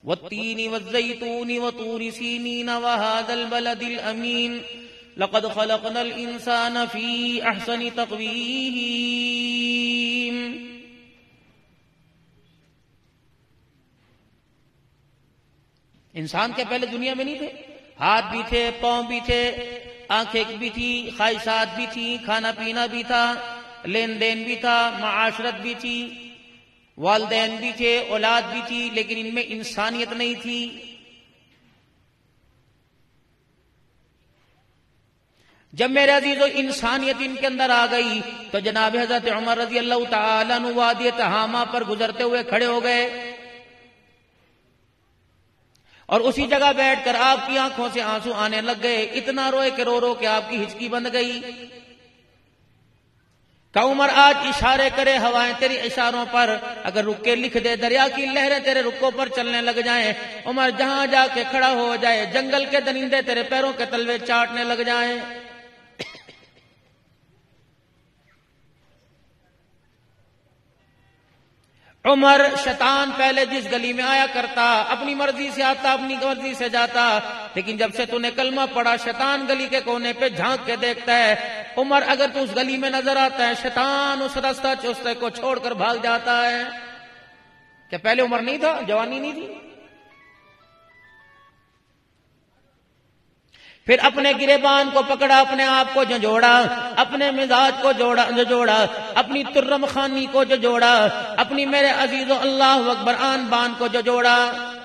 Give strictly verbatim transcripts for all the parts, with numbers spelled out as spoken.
والتین والزیتون وطور سینین وهذا البلد الامین لقد خلقنا الانسان فی احسن تقویم. انسان کے پہلے دنیا میں نہیں تھے؟ ہاتھ بھی تھے، پاؤں بھی تھے، آنکھیں بھی تھی، خواہشات بھی تھی، کھانا پینا بھی تھا، لین دین بھی تھا، معاشرت بھی تھی، والدین بھی تھے، اولاد بھی تھی، لیکن ان میں انسانیت نہیں تھی. جب میرے عزیزو انسانیت ان کے اندر آ گئی تو جناب حضرت عمر رضی اللہ تعالیٰ عنہ وادی تہامہ پر گزرتے ہوئے کھڑے ہو گئے اور اسی جگہ بیٹھ کر آپ کی آنکھوں سے آنسو آنے لگ گئے. اتنا روئے کہ رو رو کہ آپ کی ہچکی بند گئی. کہ عمر آج اشارے کرے ہوائیں تیری اشاروں پر، اگر رک کے لکھ دے دریا کی لہریں تیرے رکوں پر چلنے لگ جائیں. عمر جہاں جا کے کھڑا ہو جائے جنگل کے درندے تیرے پیروں کے تلوے چاٹنے لگ جائیں. عمر شیطان پہلے جس گلی میں آیا کرتا اپنی مرضی سے آتا، اپنی مرضی سے جاتا، لیکن جب سے تو نے کلمہ پڑھا شیطان گلی کے کونے پہ جھانک کے دیکھتا ہے. عمر اگر تو اس گلی میں نظر آتا ہے شیطان اس رستہ چوستے کو چھوڑ کر بھاگ جاتا ہے. کیا پہلے عمر نہیں تھا؟ جوانی نہیں تھی؟ پھر اپنے گریبان کو پکڑا، اپنے آپ کو جھنجھوڑا، اپنے مزاج کو جوڑا جوڑا اپنی ترم خانی کو جو جوڑا، اپنی میرے عزیزو اللہ اکبر آن بان کو جو جوڑا.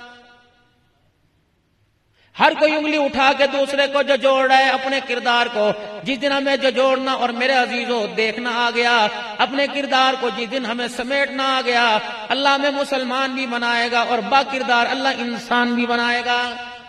ہر کوئی انگلی اٹھا کے دوسرے کو جو جوڑ رہا ہے اپنے کردار کو. جس دن ہمیں جو جوڑنا اور میرے عزیزو دیکھنا آ گیا اپنے کردار کو، جس دن ہمیں سمیٹنا آ گیا اللہ ہمیں مسلمان بھی بنائے گا اور با کردار اللہ انسان بھی بنائے گا.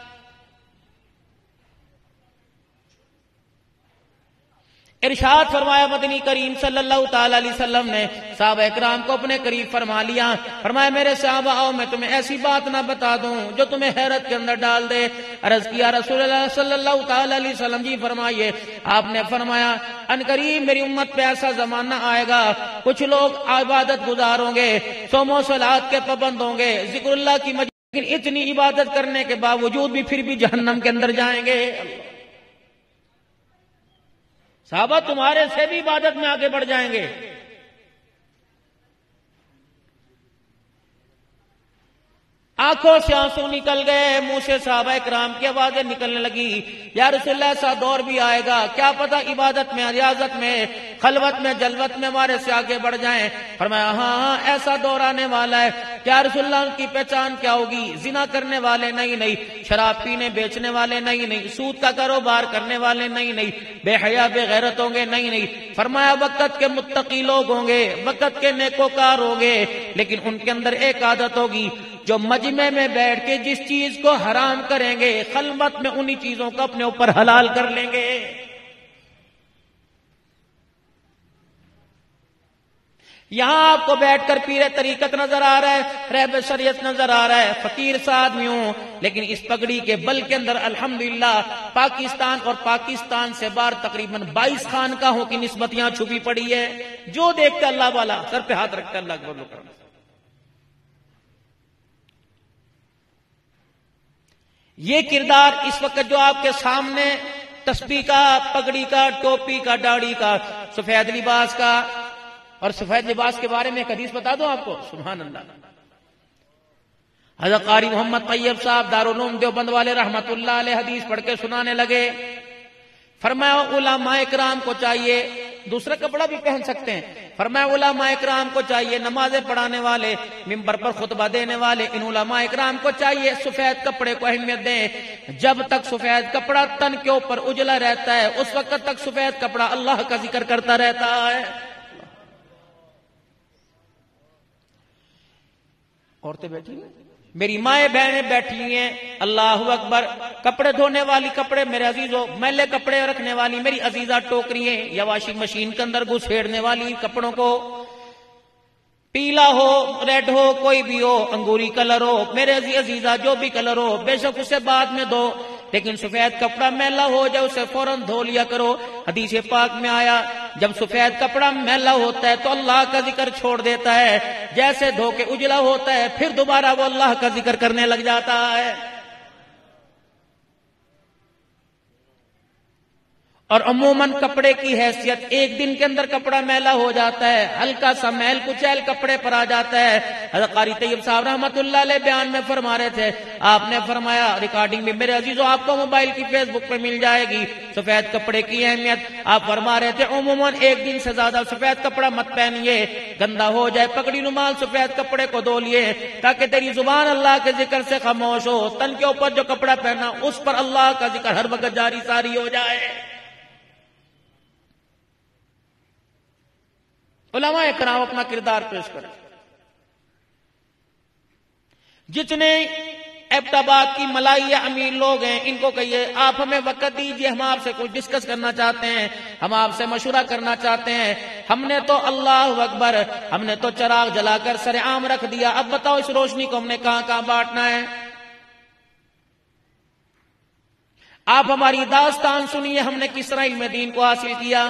ارشاد فرمایا مدنی کریم صلی اللہ تعالی علیہ وسلم نے صحابہ اکرام کو اپنے قریب فرما لیا. فرمایا میرے صحابہ آؤ میں تمہیں ایسی بات نہ بتا دوں جو تمہیں حیرت کے اندر ڈال دے. عرض کیا رسول اللہ صلی اللہ تعالی علیہ وسلم جی فرمائیے. آپ نے فرمایا ان قریب میری امت پہ ایسا زمانہ آئے گا کچھ لوگ عبادت گزار ہوں گے، صوم و صلات کے پابند ہوں گے، ذکر اللہ کی مجلس، لیکن اتنی عبادت کرنے کے باوجود بھی پھر بھی جہنم کے اندر جائیں گے. صحابہ تمہارے سے بھی عبادت میں آگے بڑھ جائیں گے. آنکھوں سے آنسو نکل گئے، منہ سے صحابہ کرام کی آوازیں نکلنے لگی یا رسول اللہ ایسا دور بھی آئے گا کیا پتہ عبادت میں، ریاضت میں، خلوت میں، جلوت میں ہمارے سے آگے بڑھ جائیں. فرمایا ہاں ہاں ایسا دور آنے والا ہے. کیا رسول اللہ ان کی پہچان کیا ہوگی؟ زنا کرنے والے نہیں نہیں، شراب پینے بیچنے والے نہیں نہیں، سود کا کاروبار کرنے والے نہیں نہیں، بے حیا بے غیرت ہوں گے نہیں نہیں. فرمایا وقت کے متقی لوگ ہوں گے، وقت کے نیکوکار ہوں گے، لیکن ان کے اندر ایک عادت ہوگی جو مجمع میں بیٹھ کے جس چیز کو حرام کریں گے خلوت میں انہی چیزوں کو اپنے اوپر حلال کر لیں گے. یہاں آپ کو بیٹھ کر پیر طریقت نظر آ رہا ہے، رہب شریعت نظر آ رہا ہے، فقیر سا آدمی ہوں، لیکن اس پگڑی کے بل کے اندر الحمدللہ پاکستان اور پاکستان سے باہر تقریباً بائیس خانقاہوں کی نسبت یہاں چھپی پڑی ہے. جو دیکھتا اللہ والا سر پہ ہاتھ رکھتا اللہ اکبر کرم. یہ کردار اس وقت جو آپ کے سامنے تسبیح کا، پگڑی کا، ٹوپی کا، داڑھی کا، سفید لباس کا، اور سفید لباس کے بارے میں ایک حدیث بتا دوں آپ کو سبحان اللہ. حضرت قاری محمد طیب صاحب دارالعلوم دیوبند والے رحمت اللہ علیہ حدیث پڑھ کے سنانے لگے. فرمایا علماء اکرام کو چاہیے، دوسرا کپڑا بھی پہن سکتے ہیں، فرمایا علماء اکرام کو چاہیے، نمازیں پڑھانے والے، ممبر پر خطبہ دینے والے، ان علماء اکرام کو چاہیے سفید کپڑے کو اہمیت دیں. جب تک سفید کپڑا تن کے اوپر اجلا رہتا ہے اس وقت تک سفید کپڑا اللہ کا ذکر کرتا رہتا ہے. عورتیں بیٹھی ہیں، میری مائیں بہنیں بیٹھی ہیں، اللہ اکبر. کپڑے دھونے والی کپڑے میرے عزیزو، میلے کپڑے رکھنے والی میری عزیزہ ٹوکری ہیں یا واشنگ مشین کے اندر گھسیڑنے والی کپڑوں کو، پیلا ہو، ریڈ ہو، کوئی بھی ہو، انگوری کلر ہو، میرے عزیزہ جو بھی کلر ہو بے شک اسے بعد میں دو، لیکن سفید کپڑا میلا ہو جائے اسے فوراً دھو لیا کرو. حدیث پاک میں آیا جب سفید کپڑا میلا ہوتا ہے تو اللہ کا ذکر چھوڑ دیتا ہے، جیسے دھو کے اجلا ہوتا ہے پھر دوبارہ وہ اللہ کا ذکر کرنے لگ جاتا ہے۔ اور عموماً کپڑے کی حیثیت ایک دن کے اندر کپڑا میلا ہو جاتا ہے، ہلکا سا میل کچیل کپڑے پر آ جاتا ہے۔ حضرت قاری طیب صاحب رحمۃ اللہ علیہ بیان میں فرما رہے تھے، آپ نے فرمایا، ریکارڈنگ بھی میرے عزیزوں آپ کو موبائل کی فیس بک پہ مل جائے گی، سفید کپڑے کی اہمیت۔ آپ فرما رہے تھے عموماً ایک دن سے زیادہ سفید کپڑا مت پہنیے، گندا ہو جائے پکڑی رومال سفید کپڑے کو دھو لیے تاکہ تیری زبان اللہ کے ذکر سے خاموش ہو، تن کے اوپر جو کپڑا پہنا اس پر اللہ کا ذکر ہر وقت جاری ساری ہو جائے۔ علماء کرام اپنا کردار پیش کریں۔ جتنے ایبٹ آباد کی ملائی یا امیر لوگ ہیں ان کو کہیے آپ ہمیں وقت دیجیے، ہم آپ سے کچھ ڈسکس کرنا چاہتے ہیں، ہم آپ سے مشورہ کرنا چاہتے ہیں۔ ہم نے تو اللہ اکبر، ہم نے تو چراغ جلا کر سر عام رکھ دیا، اب بتاؤ اس روشنی کو ہم نے کہاں کہاں بانٹنا ہے۔ آپ ہماری داستان سنیے، ہم نے کس طرح علم دین کو حاصل کیا۔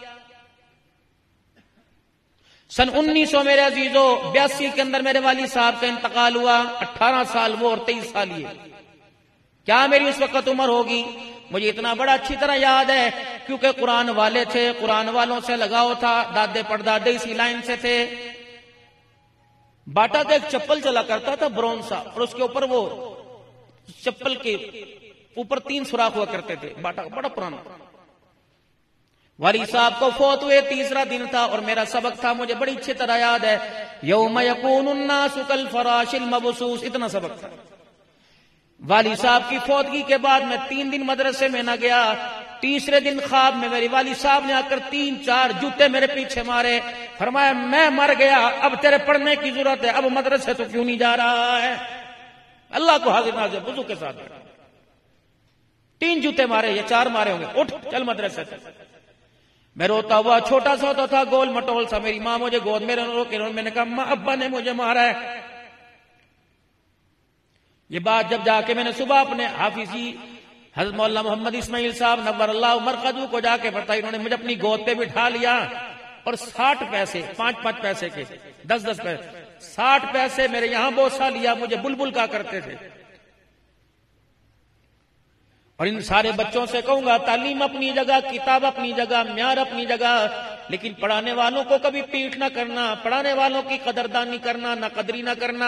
سن انیس سو میرے عزیزو بیاسی کے اندر میرے والد صاحب کا انتقال ہوا، اٹھارہ سال وہ اور تیئیس سال یہ۔ کیا میری اس وقت عمر ہوگی؟ مجھے اتنا بڑا اچھی طرح یاد ہے کیونکہ قرآن والے تھے، قرآن والوں سے لگاؤ تھا، دادے پردادے اسی لائن سے تھے۔ باٹا کا ایک چپل چلا کرتا تھا برونسا، اور اس کے اوپر وہ چپل کے اوپر تین سوراخ ہوا کرتے تھے، باٹا بڑا پرانا۔ والد صاحب کو فوت ہوئے تیسرا دن تھا اور میرا سبق تھا، مجھے بڑی اچھی طرح یاد ہے، یوم یکون الناس کالفراش المبثوث، اتنا سبق تھا۔ والد صاحب کی فوتگی کے بعد میں تین دن مدرسے میں نہ گیا، تیسرے دن خواب میں میرے والد صاحب نے آ کر تین چار جوتے میرے پیچھے مارے، فرمایا میں مر گیا، اب تیرے پڑھنے کی ضرورت ہے، اب مدرسے تو کیوں نہیں جا رہا ہے؟ اللہ کو حاضر ناظر وضو کے ساتھ تین جوتے مارے یا چار مارے ہوں گے، اٹھ چل مدرسے سے۔ میں روتا ہوا، چھوٹا سا ہوتا تھا، گول مٹول سا، میری ماں مجھے گود میں رو کے میں نے کہا ماں ابا نے مجھے مارا ہے۔ یہ بات جب جا کے میں نے صبح اپنے حافظی حضرت مولانا محمد اسماعیل صاحب نور اللہ مرقدو کو جا کے بتائی، انہوں نے مجھے اپنی گود پہ بٹھا لیا اور ساٹھ پیسے پانچ پانچ پیسے کے دس دس پیسے ساٹھ پیسے میرے یہاں بوسا لیا، مجھے بلبل کہا کرتے تھے۔ اور ان سارے بچوں سے کہوں گا تعلیم اپنی جگہ، کتاب اپنی جگہ، معیار اپنی جگہ، لیکن پڑھانے والوں کو کبھی پیٹ نہ کرنا، پڑھانے والوں کی قدردانی کرنا، نہ قدری نہ کرنا۔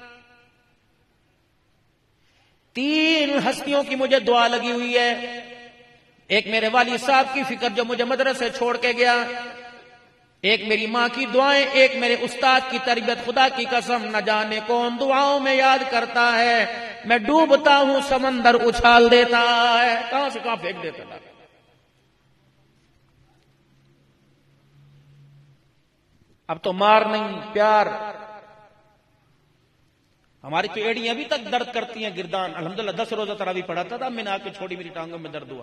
تین ہستیوں کی مجھے دعا لگی ہوئی ہے، ایک میرے والد صاحب کی فکر جو مجھے مدرسے چھوڑ کے گیا، ایک میری ماں کی دعائیں، ایک میرے استاد کی تربیت۔ خدا کی قسم نہ جانے کون دعاؤں میں یاد کرتا ہے، میں ڈوبتا ہوں سمندر اچھال دیتا ہے، کہاں سے کہاں پھینک دیتا ہے۔ اب تو مار نہیں پیار۔ ہماری تو ایڑیاں ابھی تک درد کرتی ہیں، گردان۔ الحمدللہ دس روزہ تراویح پڑھاتا تھا، میں نے آ کے چھوڑی، میری ٹانگوں میں درد ہوا۔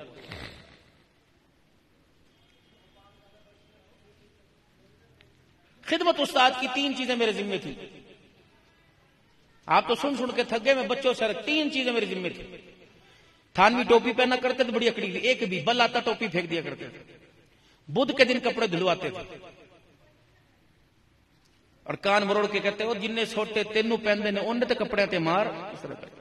خدمت استاد کی تین چیزیں میرے ذمہ تھی، آپ تو سن سن کے تھک گئے، میں بچوں سے تین چیزیں میرے ذمہ تھی۔ تھانوی ٹوپی پہنا کرتے تھے، بڑی اکڑی تھی، ایک بھی بل آتا ٹوپی پھینک دیا کرتے تھے۔ بدھ کے دن کپڑے دھلواتے تھے اور کان مروڑ کے کہتے وہ جن سوٹے تینوں پہنتے نے ان تے کپڑے تے مار، اس طرح کرتے۔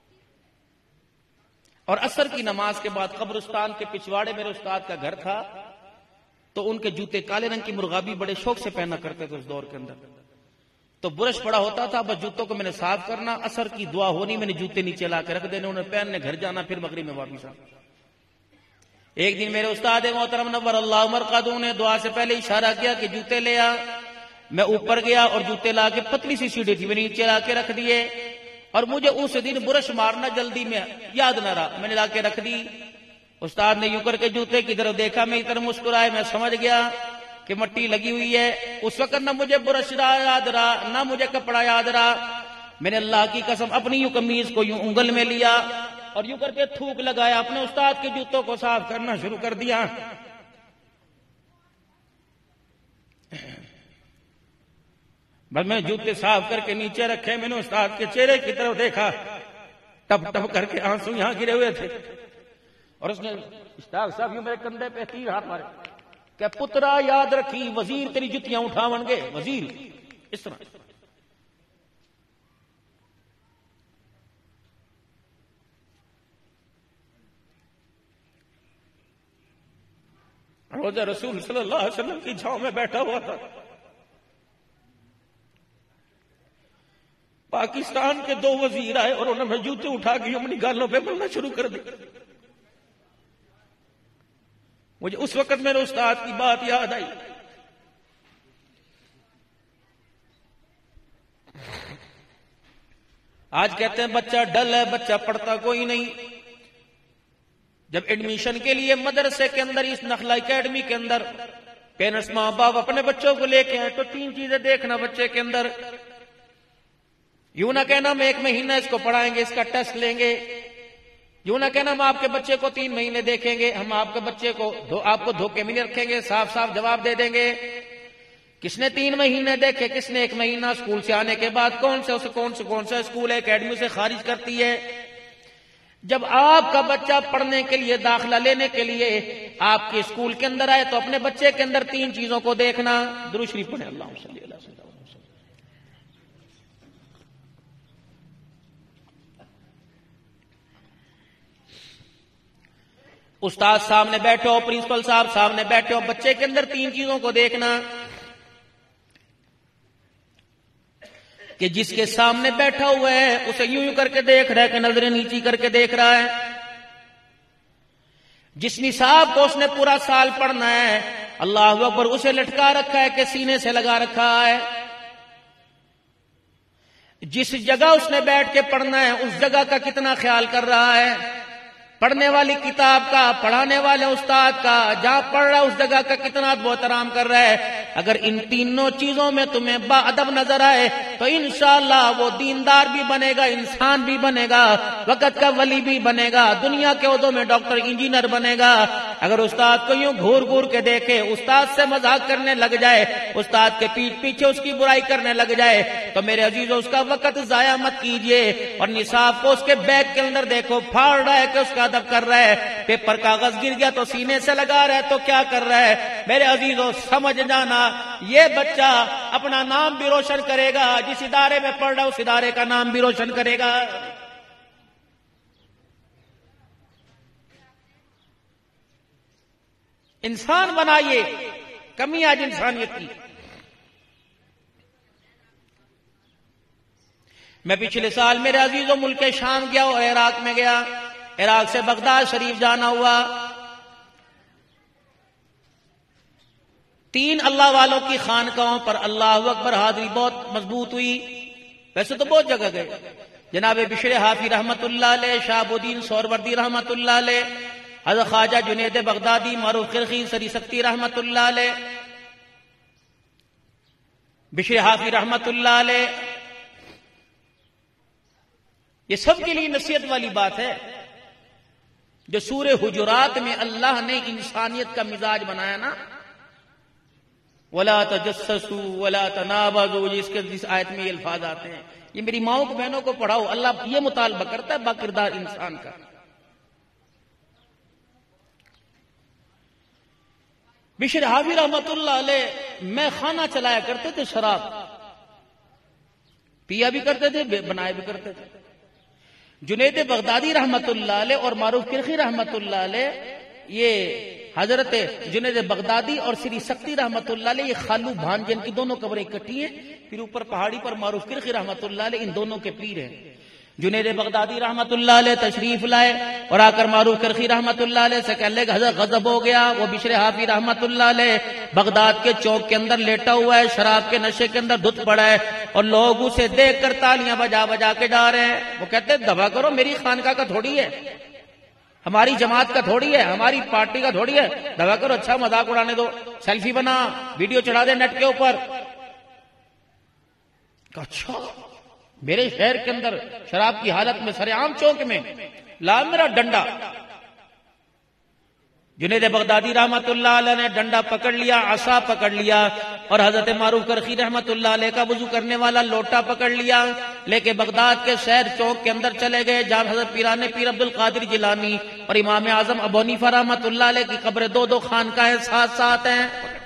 اور عصر کی نماز کے بعد قبرستان کے پچھواڑے میرے استاد کا گھر تھا، تو ان کے جوتے کالے رنگ کی مرغابی بڑے شوق سے پہنا کرتے تھے اس دور کے اندر۔ تو برش پڑا ہوتا تھا، بس جوتوں کو میں نے صاف کرنا، عصر کی دعا ہونی، میں نے جوتے نیچے لا کے رکھ دینے، انہیں پہننے گھر جانا، پھر مغرب میں واپس آنا۔ ایک دن میرے استاد محترم نور اللہ مرقدو نے دعا سے پہلے اشارہ کیا کہ جوتے لے آ۔ میں اوپر گیا اور جوتے لا کے، پتلی سی سیڑھی تھی، میں نے نیچے لا کے رکھ دیے، اور مجھے اس دن برش مارنا جلدی میں یاد نہ رہا، میں نے لا کے رکھ دی۔ استاد نے یوں کر کے جوتے کی طرف دیکھا، میں ادھر مسکرائے، میں سمجھ گیا کہ مٹی لگی ہوئی ہے۔ اس وقت نہ مجھے برش رہا یاد رہا، نہ مجھے کپڑا یاد رہا۔ میں نے اللہ کی قسم اپنی یوں قمیض کو یوں انگل میں لیا اور یوں کر کے تھوک لگایا، اپنے استاد کے جوتوں کو صاف کرنا شروع کر دیا۔ بس میں جوتے صاف کر کے نیچے رکھے، میں نے استاد کے چہرے کی طرف دیکھا، ٹپ ٹپ کر کے آنسو یہاں گرے ہوئے تھے، اور اس نے استاد صاحب یوں میرے کندھے پہ تیر ہاتھ مارے، کہ پترا یاد رکھی وزیر تیری جتیاں اٹھاون گے، وزیر اس طرح. روزہ رسول صلی اللہ علیہ وسلم کی چھاؤں میں بیٹھا ہوا تھا. پاکستان کے دو وزیر آئے اور انہوں نے جوتے اٹھا کے اپنی گالوں پہ ملنا شروع کر دی. مجھے اس وقت میرے استاد کی بات یاد آئی. آج کہتے ہیں بچہ ڈل ہے، بچہ پڑھتا کوئی نہیں. جب ایڈمیشن کے لیے مدرسے کے اندر اس نخلا اکیڈمی کے اندر پیرنٹس ماں باپ اپنے بچوں کو لے کے آئے تو تین چیزیں دیکھنا بچے کے اندر. یوں نہ کہنا ہم ایک مہینہ اس کو پڑھائیں گے، اس کا ٹیسٹ لیں گے. یوں نہ کہنا ہم آپ کے بچے کو تین مہینے دیکھیں گے، ہم آپ کے بچے کو آپ کو دھوکے میں نہیں رکھیں گے، صاف صاف جواب دے دیں گے. کس نے تین مہینے دیکھے، کس نے ایک مہینہ. اسکول سے آنے کے بعد کون سے اسے کون سے کون سا اسکول ہے اکیڈمی سے خارج کرتی ہے. جب آپ کا بچہ پڑھنے کے لیے داخلہ لینے کے لیے آپ کے اسکول کے اندر آئے تو اپنے بچے کے اندر تین چیزوں کو دیکھنا. درود شریف پڑھیں. اللہم صلی اللہ علیہ وسلم. استاد سامنے بیٹھے ہو، پرنسپل صاحب سامنے بیٹھے ہو، بچے کے اندر تین چیزوں کو دیکھنا کہ جس کے سامنے بیٹھا ہوا ہے اسے یوں یوں کر کے دیکھ رہا ہے کہ نظریں نیچی کر کے دیکھ رہا ہے. جس نصاب کو اس نے پورا سال پڑھنا ہے اللہ اکبر اسے لٹکا رکھا ہے کہ سینے سے لگا رکھا ہے. جس جگہ اس نے بیٹھ کے پڑھنا ہے اس جگہ کا کتنا خیال کر رہا ہے. پڑھنے والی کتاب کا، پڑھانے والے استاد کا، جہاں پڑھ رہا ہے اس جگہ کا کتنا محترام کر رہا ہے. اگر ان تینوں چیزوں میں تمہیں با ادب نظر آئے تو انشاءاللہ وہ دیندار بھی بنے گا، انسان بھی بنے گا، وقت کا ولی بھی بنے گا، دنیا کے عہدوں میں ڈاکٹر انجینئر بنے گا. اگر استاد کو یوں گھور گھور کے دیکھے، استاد سے مذاق کرنے لگ جائے، استاد کے پیٹ پیچھے اس کی برائی کرنے لگ جائے تو میرے عزیزو اس کا وقت ضائع مت کیجئے. اور نصاب کو اس کے بیگ کے اندر دیکھو، پھاڑ رہا ہے کہ اس کا ادب کر رہا ہے، پیپر کاغذ گر گیا تو سینے سے لگا رہا ہے تو کیا کر رہا ہے. میرے عزیزو سمجھ جانا یہ بچہ اپنا نام بھی روشن کرے گا، جس ادارے میں پڑھ رہا ہے اس ادارے کا نام بھی روشن کرے گا. انسان بنائیے. کمی آج انسانیت کی. میں پچھلے سال میرے عزیزوں ملک شام گیا اور عراق میں گیا. عراق سے بغداد شریف جانا ہوا. تین اللہ والوں کی خانقاہوں پر اللہ اکبر حاضری بہت مضبوط ہوئی. ویسے تو بہت جگہ گئے. جناب بشر حافی رحمت اللہ علیہ، شہاب الدین سہروردی رحمت اللہ علیہ، حضرت خواجہ جنید بغدادی، معروف قرخی سری سکتی رحمت اللہ علیہ، بشر حافی رحمت اللہ علیہ. یہ سب کے لیے نصیحت والی بات ہے. جو سورہ حجرات میں اللہ نے انسانیت کا مزاج بنایا نا، وَلَا تَجَسَّسُوا وَلَا تَنَابَزُوا، جس کے جس آیت میں یہ الفاظ آتے ہیں، یہ میری ماؤں کو بہنوں کو پڑھاؤ. اللہ یہ مطالبہ کرتا ہے باکردار انسان کا. بشر حافی رحمت اللہ علیہ میں خانہ چلایا کرتے تھے، شراب پیا بھی کرتے تھے، بنایا بھی کرتے تھے. جنید بغدادی رحمت اللہ علیہ اور معروف قرخی رحمت اللہ علیہ، یہ حضرت جنید بغدادی اور سری سکتی رحمت اللہ علیہ یہ خالو بھانجے، ان کی دونوں قبریں اکٹھی ہیں. پھر اوپر پہاڑی پر معروف قرخی رحمت اللہ علیہ ان دونوں کے پیر ہیں. جنید بغدادی رحمت اللہ علیہ تشریف لائے اور آ کر معروف قرخی رحمت اللہ علیہ سے کہنے لگے حضرت غضب ہو گیا. وہ بشر حافی رحمت اللہ علیہ بغداد کے چوک کے اندر لیٹا ہوا ہے، شراب کے نشے کے اندر دھت پڑا ہے اور لوگ اسے دیکھ کر تالیاں بجا بجا کے جا رہے ہیں. وہ کہتے ہیں دبا کرو، میری خانقاہ کا تھوڑی ہے، ہماری جماعت کا تھوڑی ہے، ہماری پارٹی کا تھوڑی ہے، دبا کرو، اچھا مذاق اڑانے دو، سیلفی بنا، ویڈیو چڑھا دے نیٹ کے اوپر. اچھا میرے شہر کے اندر شراب کی حالت میں سر عام چوک میں لا میرا ڈنڈا، جنید بغدادی رحمت اللہ علیہ نے ڈنڈا پکڑ لیا، عصا پکڑ لیا، اور حضرت معروف کرخی رحمت اللہ علیہ کا وضو کرنے والا لوٹا پکڑ لیا، لے کے بغداد کے شہر چوک کے اندر چلے گئے جہاں حضرت پیران پیر عبد القادر جیلانی اور امام اعظم ابو حنیفہ رحمت اللہ علیہ کی قبر دو دو خانقاہیں ساتھ ساتھ ہیں۔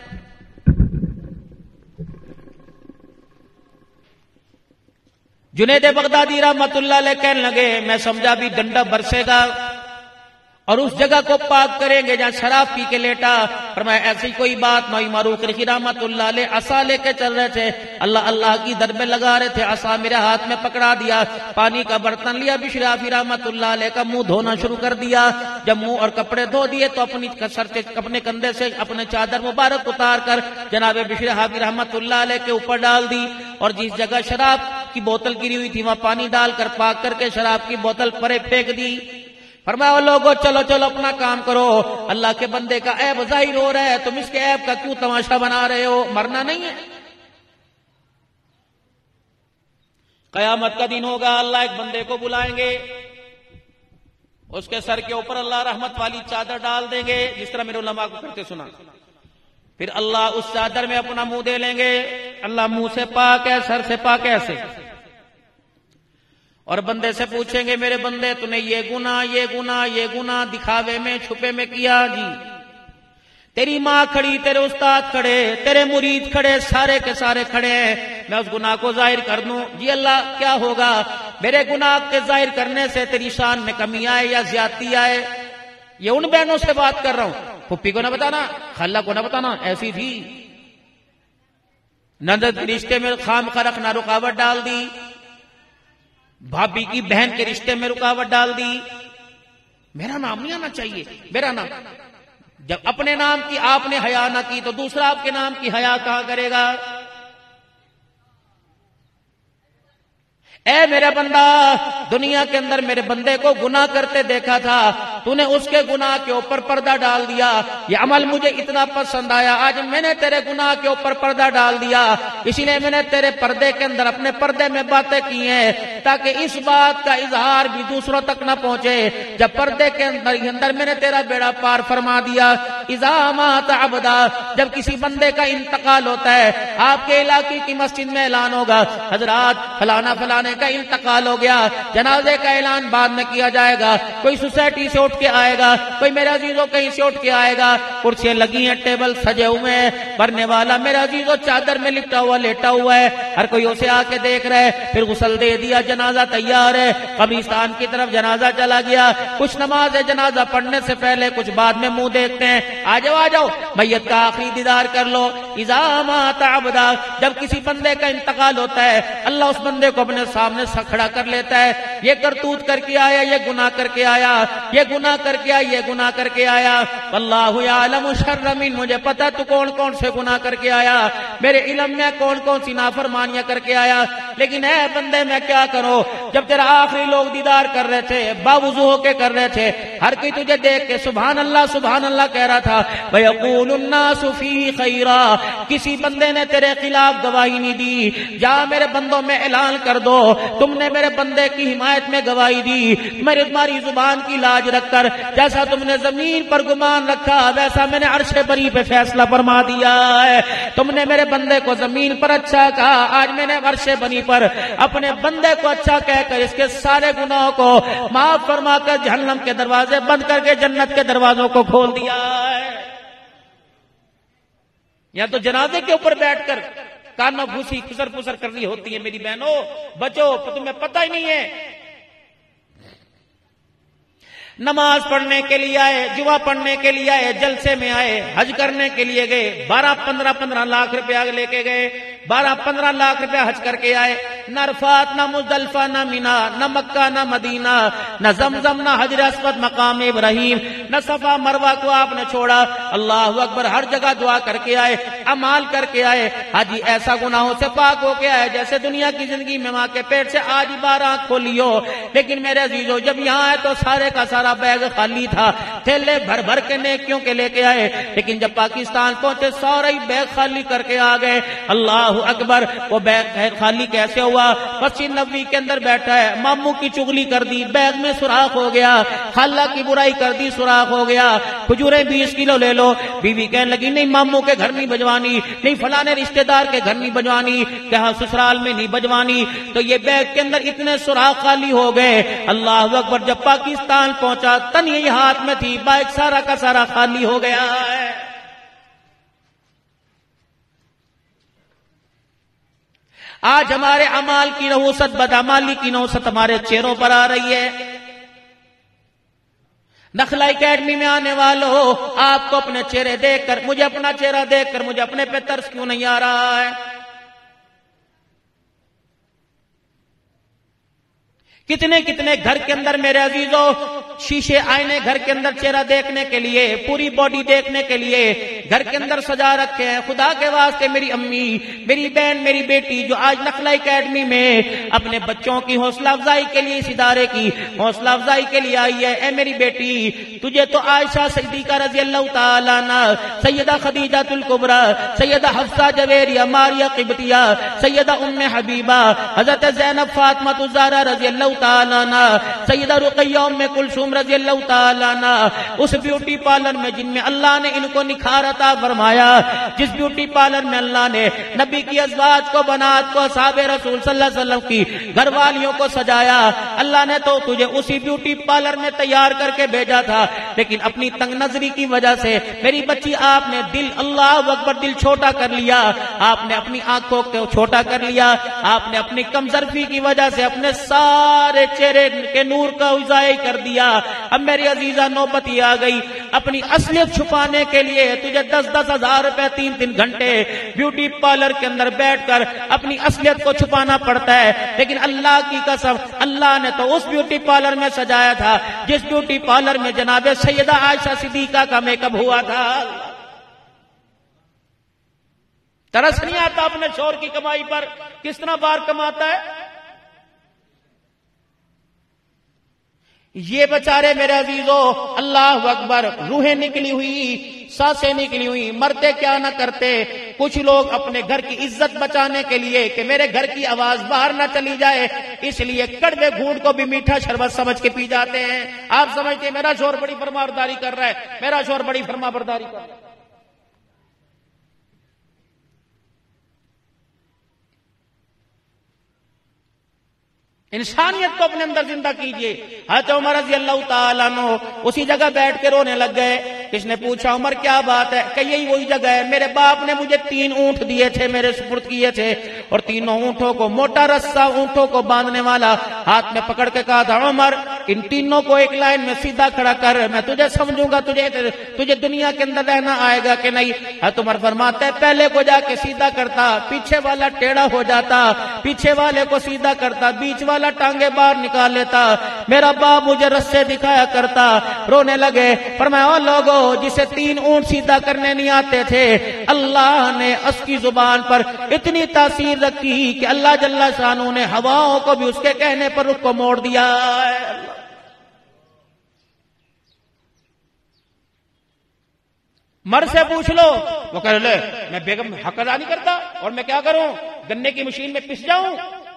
جنید بغدادی رحمت اللہ علیہ کہنے لگے میں سمجھا بھی ڈنڈا برسے گا اور اس جگہ کو پاک کریں گے جہاں شراب پی کے لیٹا، فرمایا ایسی کوئی بات۔ مائی معروف کرخی رحمت اللہ علیہ عصا لے کے چل رہے تھے، اللہ اللہ کی در میں لگا رہے تھے، عصا میرے ہاتھ میں پکڑا دیا، پانی کا برتن لیا، بشر حافی رحمت اللہ علیہ کا منہ دھونا شروع کر دیا۔ جب منہ اور کپڑے دھو دیے تو اپنی سر سے اپنے کندھے سے اپنے چادر مبارک اتار کر جناب بشر حافی رحمت اللہ علیہ کے اوپر ڈال دی، اور جس جگہ شراب کی بوتل گری ہوئی تھی وہاں پانی ڈال کر پاک کر کے شراب کی بوتل پرے پھینک دی۔ فرمایا لوگوں چلو چلو اپنا کام کرو، اللہ کے بندے کا عیب ظاہر ہو رہا ہے، تم اس کے عیب کا کیوں تماشا بنا رہے ہو؟ مرنا نہیں ہے۔ قیامت کا دن ہوگا، اللہ ایک بندے کو بلائیں گے، اس کے سر کے اوپر اللہ رحمت والی چادر ڈال دیں گے، جس طرح میرے علماء کو کرتے سنا، پھر اللہ اس چادر میں اپنا منہ دے لیں گے، اللہ منہ سے پاک ہے، سر سے پاک ایسے، اور بندے سے پوچھیں گے میرے بندے تو نے یہ گناہ یہ گناہ یہ گناہ دکھاوے میں چھپے میں کیا؟ جی۔ تیری ماں کھڑی، تیرے استاد کھڑے، تیرے مرید کھڑے، سارے کے سارے کھڑے ہیں، میں اس گناہ کو ظاہر کر دوں؟ جی اللہ کیا ہوگا؟ میرے گناہ کے ظاہر کرنے سے تیری شان میں کمی آئے یا زیادتی آئے؟ یہ ان بہنوں سے بات کر رہا ہوں، پھپھی کو نہ بتانا، خالہ کو نہ بتانا، ایسی تھی نند کے رشتے میں خام خرق نہ رکاوٹ ڈال دی، بھابھی کی بہن کے رشتے میں رکاوٹ ڈال دی، میرا نام نہیں آنا چاہیے، میرا نام۔ جب اپنے نام کی آپ نے حیا نہ کی تو دوسرا آپ کے نام کی حیا کہاں کرے گا؟ اے میرے بندہ، دنیا کے اندر میرے بندے کو گناہ کرتے دیکھا تھا، تو نے اس کے گناہ کے اوپر پردہ ڈال دیا، یہ عمل مجھے اتنا پسند آیا، آج میں نے تیرے گناہ کے اوپر پردہ ڈال دیا، اسی لیے میں نے تیرے پردے کے اندر اپنے پردے میں باتیں کی ہیں تاکہ اس بات کا اظہار بھی دوسروں تک نہ پہنچے۔ جب پردے کے اندر اندر میں نے تیرا بیڑا پار فرما دیا۔ اذا مات عبدا، جب کسی بندے کا انتقال ہوتا ہے، آپ کے علاقے کی مسجد میں اعلان ہوگا، حضرات فلانا فلانے کا انتقال ہو گیا، جنازے کا اعلان بعد میں کیا جائے گا، کوئی سوسائٹی سے اٹھ کے آئے گا، کوئی میرے عزیزوں کہیں سے اٹھ کے آئے گا، کرسیاں لگی ہیں، ٹیبل سجے ہوئے ہیں، مرنے والا میرے عزیزوں چادر میں لپٹا ہوا لیٹا ہوا ہے، ہر کوئی اسے آ کے دیکھ رہا ہے، پھر غسل دے دیا، جنازہ تیار ہے، قبرستان کی طرف جنازہ چلا گیا، کچھ نماز جنازہ پڑھنے سے پہلے کچھ بعد میں منہ دیکھتے ہیں، آ جاؤ آ جاؤ میت کا آخری دیدار کر لو۔ اذا مات عبدا، جب کسی بندے کا انتقال ہوتا ہے، اللہ اس بندے کو اپنے سامنے کھڑا کر لیتا ہے، یہ کرتوت کر کے آیا، یہ گناہ کر کے آیا، یہ گناہ کر کے آیا، یہ گناہ کر کے آیا، واللہ یعلم شر من، مجھے پتا تو کون کون سے گناہ کر کے آیا، میرے علم میں کون کون سی نافرمانیاں کر کے آیا، لیکن اے بندے میں کیا کروں؟ جب تیرا آخری لوگ دیدار کر رہے تھے، باوضو ہو کے کر رہے تھے، ہر کوئی تجھے دیکھ کے سبحان اللہ سبحان اللہ کہہ رہا تھا، وَيَقُولُ النَّاسُ فِي خَيْرًا، کسی بندے نے تیرے خلاف گواہی نہیں دی، جا میرے بندوں میں اعلان کر دو، تم نے میرے بندے کی حمایت میں گواہی دی، میری تمہاری زبان کی لاج رکھ کر جیسا تم نے زمین پر گمان رکھا ویسا میں نے عرش بری پہ فیصلہ فرما دیا ہے، تم نے میرے بندے کو زمین پر اچھا کہا، آج میں نے عرش بری پر اپنے بندے کو اچھا کہہ کر اس کے سارے گناہوں کو معاف فرما کر جہنم کے دروازے بند کر کے جنت کے دروازوں کو کھول دیا ہے۔ یا تو جنازے کے اوپر بیٹھ کر کانوں گھوسی کسر پسر کر رہی ہوتی ہے، میری بہنوں بچو، تمہیں پتہ ہی نہیں ہے، نماز پڑھنے کے لیے آئے، جمعہ پڑھنے کے لیے آئے، جلسے میں آئے، حج کرنے کے لیے گئے، بارہ پندرہ پندرہ لاکھ روپیہ لے کے گئے، بارہ پندرہ لاکھ روپیہ حج کر کے آئے، نہ عرفات نہ مزدلفہ نہ مینا نہ مکہ نہ مدینہ نہ زمزم نہ حجر اسود مقام ابراہیم نہ صفا مروہ کو آپ نے چھوڑا، اللہ اکبر، ہر جگہ دعا کر کے آئے، اعمال کر کے آئے، حاجی ایسا گناہوں سے پاک ہو کے آئے جیسے دنیا کی زندگی میں ماں کے پیٹ سے آج ہی بار آنکھ کھولی ہو، لیکن میرے عزیزو جب یہاں آئے تو سارے کا سارا بیگ خالی تھا، تھیلے بھر بھر کے نیکیوں کے لے کے آئے، لیکن جب پاکستان پہنچے سارے بیگ خالی کر کے آ گئے، اللہ اکبر، وہ بیگ خالی کیسے ہوا؟ ہوا مسجد نبوی کے اندر بیٹھا ہے، ماموں کی چغلی کر دی، بیگ میں سوراخ ہو گیا، خالہ کی برائی کر دی، سوراخ ہو گیا، کھجوریں بیس کلو لے لو۔ بیوی کہنے لگی نہیں ماموں کے گھر نہیں بجوانی، نہیں فلانے رشتہ دار کے گھر نہیں بجوانی، کہاں سسرال میں نہیں بجوانی۔ تو یہ بیگ کے اندر اتنے سوراخ خالی ہو گئے، اللہ اکبر، جب پاکستان پہنچا تن یہی ہاتھ میں تھی، بیگ سارا کا سارا خالی ہو گیا ہے۔ آج ہمارے اعمال کی نحوست، بدعمالی کی نحوست ہمارے چہروں پر آ رہی ہے۔ نخلا اکیڈمی میں آنے والوں، آپ کو اپنے چہرے دیکھ کر، مجھے اپنا چہرہ دیکھ کر مجھے اپنے پہ ترس کیوں نہیں آ رہا ہے؟ کتنے کتنے گھر کے اندر میرے عزیزوں شیشے آئینے گھر کے اندر چہرہ دیکھنے کے لیے، پوری باڈی دیکھنے کے لیے گھر کے اندر سجا رکھے ہیں۔ خدا کے واسطے میری امی، میری بہن، میری بیٹی جو آج نخلا اکیڈمی میں اپنے بچوں کی حوصلہ افزائی کے لیے، اس ادارے کی حوصلہ افزائی کے لیے آئی ہے، اے میری بیٹی تجھے تو عائشہ صدیقہ رضی اللہ تعالیٰ عنہ، سیدہ خدیجہ الکبریٰ، سیدہ حفصہ جویریہ، ماریہ قبطیہ، سیدہ ام حبیبہ، حضرت زینب فاطمہ الزہرا رضی اللہ تعالیٰ عنہ، سیدہ رقیہ ام کلثوم رضی اللہ تعالیٰ عنہ، اس بیوٹی پارلر میں جن میں اللہ نے ان کو نکھار عطا فرمایا، جس بیوٹی پارلر میں اللہ نے نبی کی ازواج کو، بنات کو، اصحاب رسول صلی اللہ علیہ وسلم کی گھر والیوں کو سجایا، اللہ نے تو تجھے اسی بیوٹی پارلر میں تیار کر کے بھیجا تھا، لیکن اپنی تنگ نظری کی وجہ سے میری بچی آپ نے دل، اللہ اکبر، دل چھوٹا کر لیا، آپ نے اپنی آنکھوں کو چھوٹا کر لیا، آپ نے اپنی کمزرفی کی وجہ سے اپنے سارے چہرے کے نور کا اضائی کر دیا۔ اب میری عزیزہ نوبت یہ آ گئی، اپنی اصلیت چھپانے کے لیے تجھے دس دس ہزار روپے تین تین گھنٹے بیوٹی پارلر کے اندر بیٹھ کر اپنی اصلیت کو چھپانا پڑتا ہے، لیکن اللہ کی قسم اللہ نے تو اس بیوٹی پارلر میں سجایا تھا جس بیوٹی پارلر میں جناب سیدہ عائشہ صدیقہ کا میک اپ ہوا تھا۔ ترس نہیں آتا اپنے شوہر کی کمائی پر؟ کس طرح بار کماتا ہے یہ بیچارے میرے عزیزوں، اللہ اکبر، روحیں نکلی ہوئی، سانسیں نکلی ہوئی، مرتے کیا نہ کرتے۔ کچھ لوگ اپنے گھر کی عزت بچانے کے لیے کہ میرے گھر کی آواز باہر نہ چلی جائے، اس لیے کڑوے گھونٹ کو بھی میٹھا شربت سمجھ کے پی جاتے ہیں۔ آپ سمجھتے ہیں میرا شوہر بڑی فرما برداری کر رہا ہے، میرا شوہر بڑی فرما برداری کر رہا ہے۔ انسانیت کو اپنے اندر زندہ کیجئے۔ حضرت عمر رضی اللہ تعالیٰ عنہ اسی جگہ بیٹھ کے رونے لگ گئے۔ کس نے پوچھا عمر کیا بات ہے؟ کہ یہی وہی جگہ ہے، میرے باپ نے مجھے تین اونٹ دیے تھے، میرے سپرد کیے تھے، اور تینوں اونٹوں کو موٹا رسہ اونٹوں کو باندھنے والا ہاتھ میں پکڑ کے کہا تھا عمر ان تینوں کو ایک لائن میں سیدھا کھڑا کر، میں تجھے سمجھوں گا، تجھے تجھے دنیا کے اندر رہنا آئے گا کہ نہیں۔ حضرت عمر فرماتا ہے پہلے کو جا کے سیدھا کرتا، پیچھے والا ٹیڑھا ہو جاتا، پیچھے والے کو سیدھا کرتا، بیچ والا ٹانگے باہر نکال لیتا۔ میرا باپ مجھے رسے دکھایا کرتا۔ رونے لگے، فرمایا او لوگو جسے تین اونٹ سیدھا کرنے نہیں آتے تھے، اللہ نے اس کی زبان پر اتنی تاثیر رکھی کہ اللہ جل شانہ نے ہواؤں کو بھی اس کے کہنے پر رخ کو موڑ دیا۔ مر سے پوچھ لو، وہ کہہ لے میں بیگم حق ادا نہیں کرتا اور میں کیا کروں، گنے کی مشین میں پس جاؤں۔